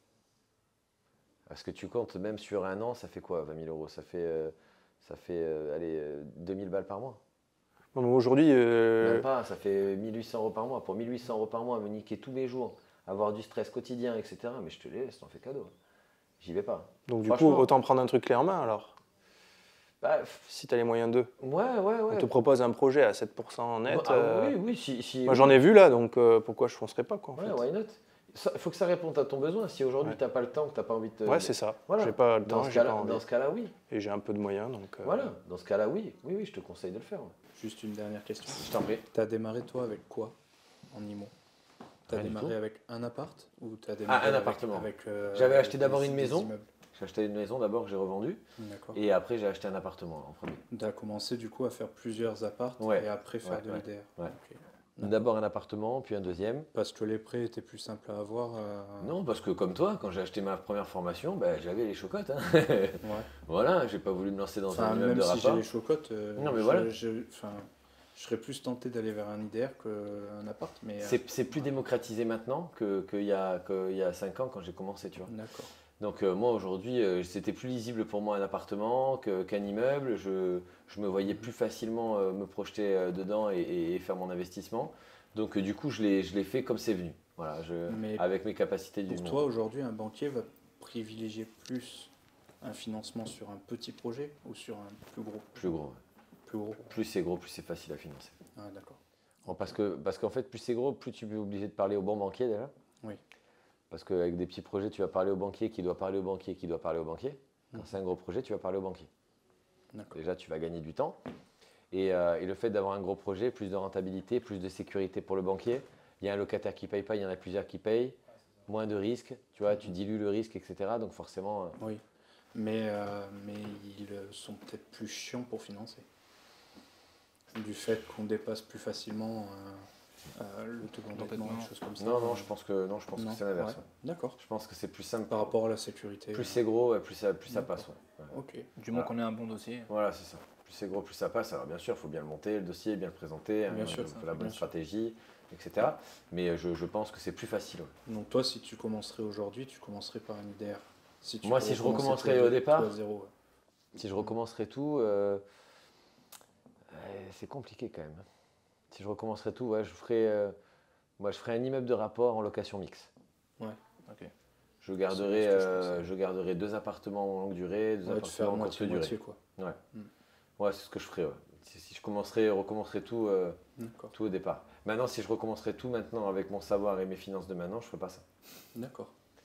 Parce que tu comptes, même sur un an, ça fait quoi, vingt mille euros? Ça fait, euh, ça fait euh, allez, euh, deux mille balles par mois. Bon, mais aujourd'hui, euh, Même pas, ça fait mille huit cents euros par mois. Pour mille huit cents euros par mois, me niquer tous les jours, avoir du stress quotidien, et cetera. Mais je te les laisse, t'en fais cadeau. J'y vais pas. donc du coup, Franchement. autant prendre un truc clé en main alors, Bah, f- si tu as les moyens d'eux. ouais, ouais, ouais. On te propose un projet à sept pour cent net. Bon, ah, euh, oui, oui, si. si Moi j'en ai vu là, donc euh, pourquoi je foncerais pas quoi en Ouais, fait. why not? Il faut que ça réponde à ton besoin. Si aujourd'hui Ouais. tu n'as pas le temps, que tu n'as pas envie de te. Ouais, c'est ça. Voilà. J'ai pas le Dans temps, ce j'ai pas cas-là, envie. dans ce cas-là, oui. Et j'ai un peu de moyens, donc. euh, Voilà, dans ce cas-là, oui. Oui, oui, je te conseille de le faire. ouais. Juste une dernière question. Je t'en prie. Tu as démarré toi avec quoi en I M O? Tu as Rien du démarré tout. avec un appart ou tu as démarré un avec- appartement. avec, euh, J'avais avec acheté d'abord des- une des maison. immeubles J'ai acheté une maison d'abord que j'ai revendue. D'accord. Et après, j'ai acheté un appartement en premier. Tu as commencé du coup à faire plusieurs apparts Ouais. et après faire Ouais, de ouais. l'I D R. Ouais. Ok. D'abord un appartement, puis un deuxième. Parce que les prêts étaient plus simples à avoir. euh, Non, parce que comme toi, quand j'ai acheté ma première formation, ben, j'avais les chocottes. hein. Ouais. Voilà, j'ai pas voulu me lancer dans Enfin, un immeuble même de si j'ai rapport. les chocottes, euh, Non, mais je, voilà. je- enfin, je serais plus tenté d'aller vers un I D R qu'un appart. Mais, euh, C'est c'est plus démocratisé maintenant que- qu'il y a qu'il y a cinq ans quand j'ai commencé, tu vois. D'accord. Donc euh, moi aujourd'hui, euh, c'était plus lisible pour moi un appartement que- qu'un immeuble. Je, je me voyais plus facilement euh, me projeter euh, dedans et, et- et faire mon investissement. Donc euh, du coup, je l'ai je l'ai fait comme c'est venu. Voilà, je, Mais avec mes capacités du Pour moment. toi, aujourd'hui, un banquier va privilégier plus un financement sur un petit projet ou sur un plus gros Plus gros. Plus gros. Plus c'est gros, plus c'est facile à financer. Ah, d'accord. Bon, parce que parce qu'en fait, plus c'est gros, plus tu es obligé de parler au bon banquier déjà. Oui. Parce qu'avec des petits projets, tu vas parler au banquier qui doit parler au banquier qui doit parler au banquier. Quand Mhm. c'est un gros projet, tu vas parler au banquier. D'accord. Déjà, tu vas gagner du temps. Et, euh, et le fait d'avoir un gros projet, plus de rentabilité, plus de sécurité pour le banquier. Il y a un locataire qui ne paye pas, il y en a plusieurs qui payent. Moins de risques, tu vois, tu dilues le risque, et cetera. Donc forcément, euh, Oui. Mais, euh, mais ils sont peut-être plus chiants pour financer. Du fait qu'on dépasse plus facilement euh, euh, le taux d'endettement, des choses comme ça. non, non, je pense que non, je pense Non. que c'est l'inverse. Ouais. ouais. D'accord. Je pense que c'est plus simple. Par rapport à la sécurité. Plus c'est gros, plus ça, plus ça D'accord. passe. ouais. Ouais. Ok. Du moment qu'on ait un bon dossier. Voilà, c'est ça. Plus c'est gros, plus ça passe. Alors bien sûr, il faut bien le monter, le dossier, bien le présenter, Bien hein, sûr, il faut ça, la bien bonne sûr. stratégie, et cetera. Mais euh, je, je pense que c'est plus facile. ouais. Donc toi, si tu commencerais aujourd'hui, tu commencerais par un I D R. Si tu Moi, si je recommençais recommencerais tout à- au départ, tout à zéro, ouais. Si je recommencerais tout, euh, euh, c'est compliqué quand même. Si je recommencerais tout, ouais, je ferais, euh, moi, je ferais un immeuble de rapport en location mixte. Ouais. Ok. Je garderais, C'est ce que je euh, pensais. je garderais deux appartements en longue durée, deux Ouais, de faire appartements en courte durée. moitié-moitié, quoi. Ouais, c'est ce que je ferais. Ouais. Si, si je commencerais, recommencerais tout, euh, D'accord. tout au départ. Maintenant, si je recommencerais tout maintenant avec mon savoir et mes finances de maintenant, je ferais pas ça. D'accord.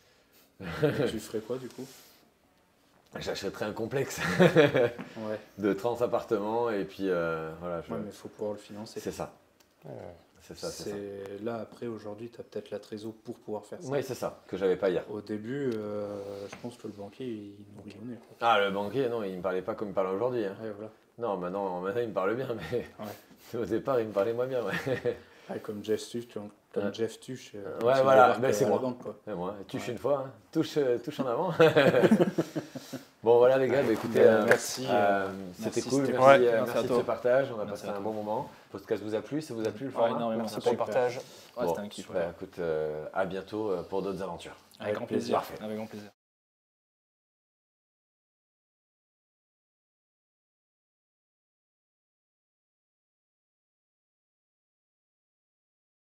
Et tu ferais quoi, du coup? J'achèterais un complexe Ouais. de trente appartements et puis euh, voilà. je- Ouais, mais il faut pouvoir le financer. C'est ça. Ouais. C'est ça, c'est ça. C'est- Là, après, aujourd'hui, tu as peut-être la trésor pour pouvoir faire ça. Oui, c'est ça, que j'avais pas hier. Au début, euh, je pense que le banquier, il nous riait au nez, quoi. Ah, le banquier, non, il ne me parlait pas comme il parle aujourd'hui. hein. Ouais, voilà. Non, maintenant, maintenant, il me parle bien, mais au départ, il me parlait moins bien. Ouais, Ouais, comme Jeff Tuch, comme Ouais. Jeff Tuch. euh, Ouais, qui voilà, débarque, ben, euh, c'est à la moi. banque, quoi. Et moi, touche Ouais. une fois, hein. touche, euh, touche en avant. Bon, voilà, les gars, bah, écoutez, Ben, euh, merci, euh, euh, c'était merci, cool. c'était Merci, cool. euh, Merci merci à de toi. ce partage. On a Merci passé à un toi. bon moment. Le podcast vous a plu? Ça vous a plu le Ouais, format? énormément. Merci c'était pour le super. partage. Ouais, Bon, c'était un kiff. bah, écoute, euh, à bientôt euh, pour d'autres aventures. Avec grand plaisir. plaisir. Parfait. Avec grand plaisir.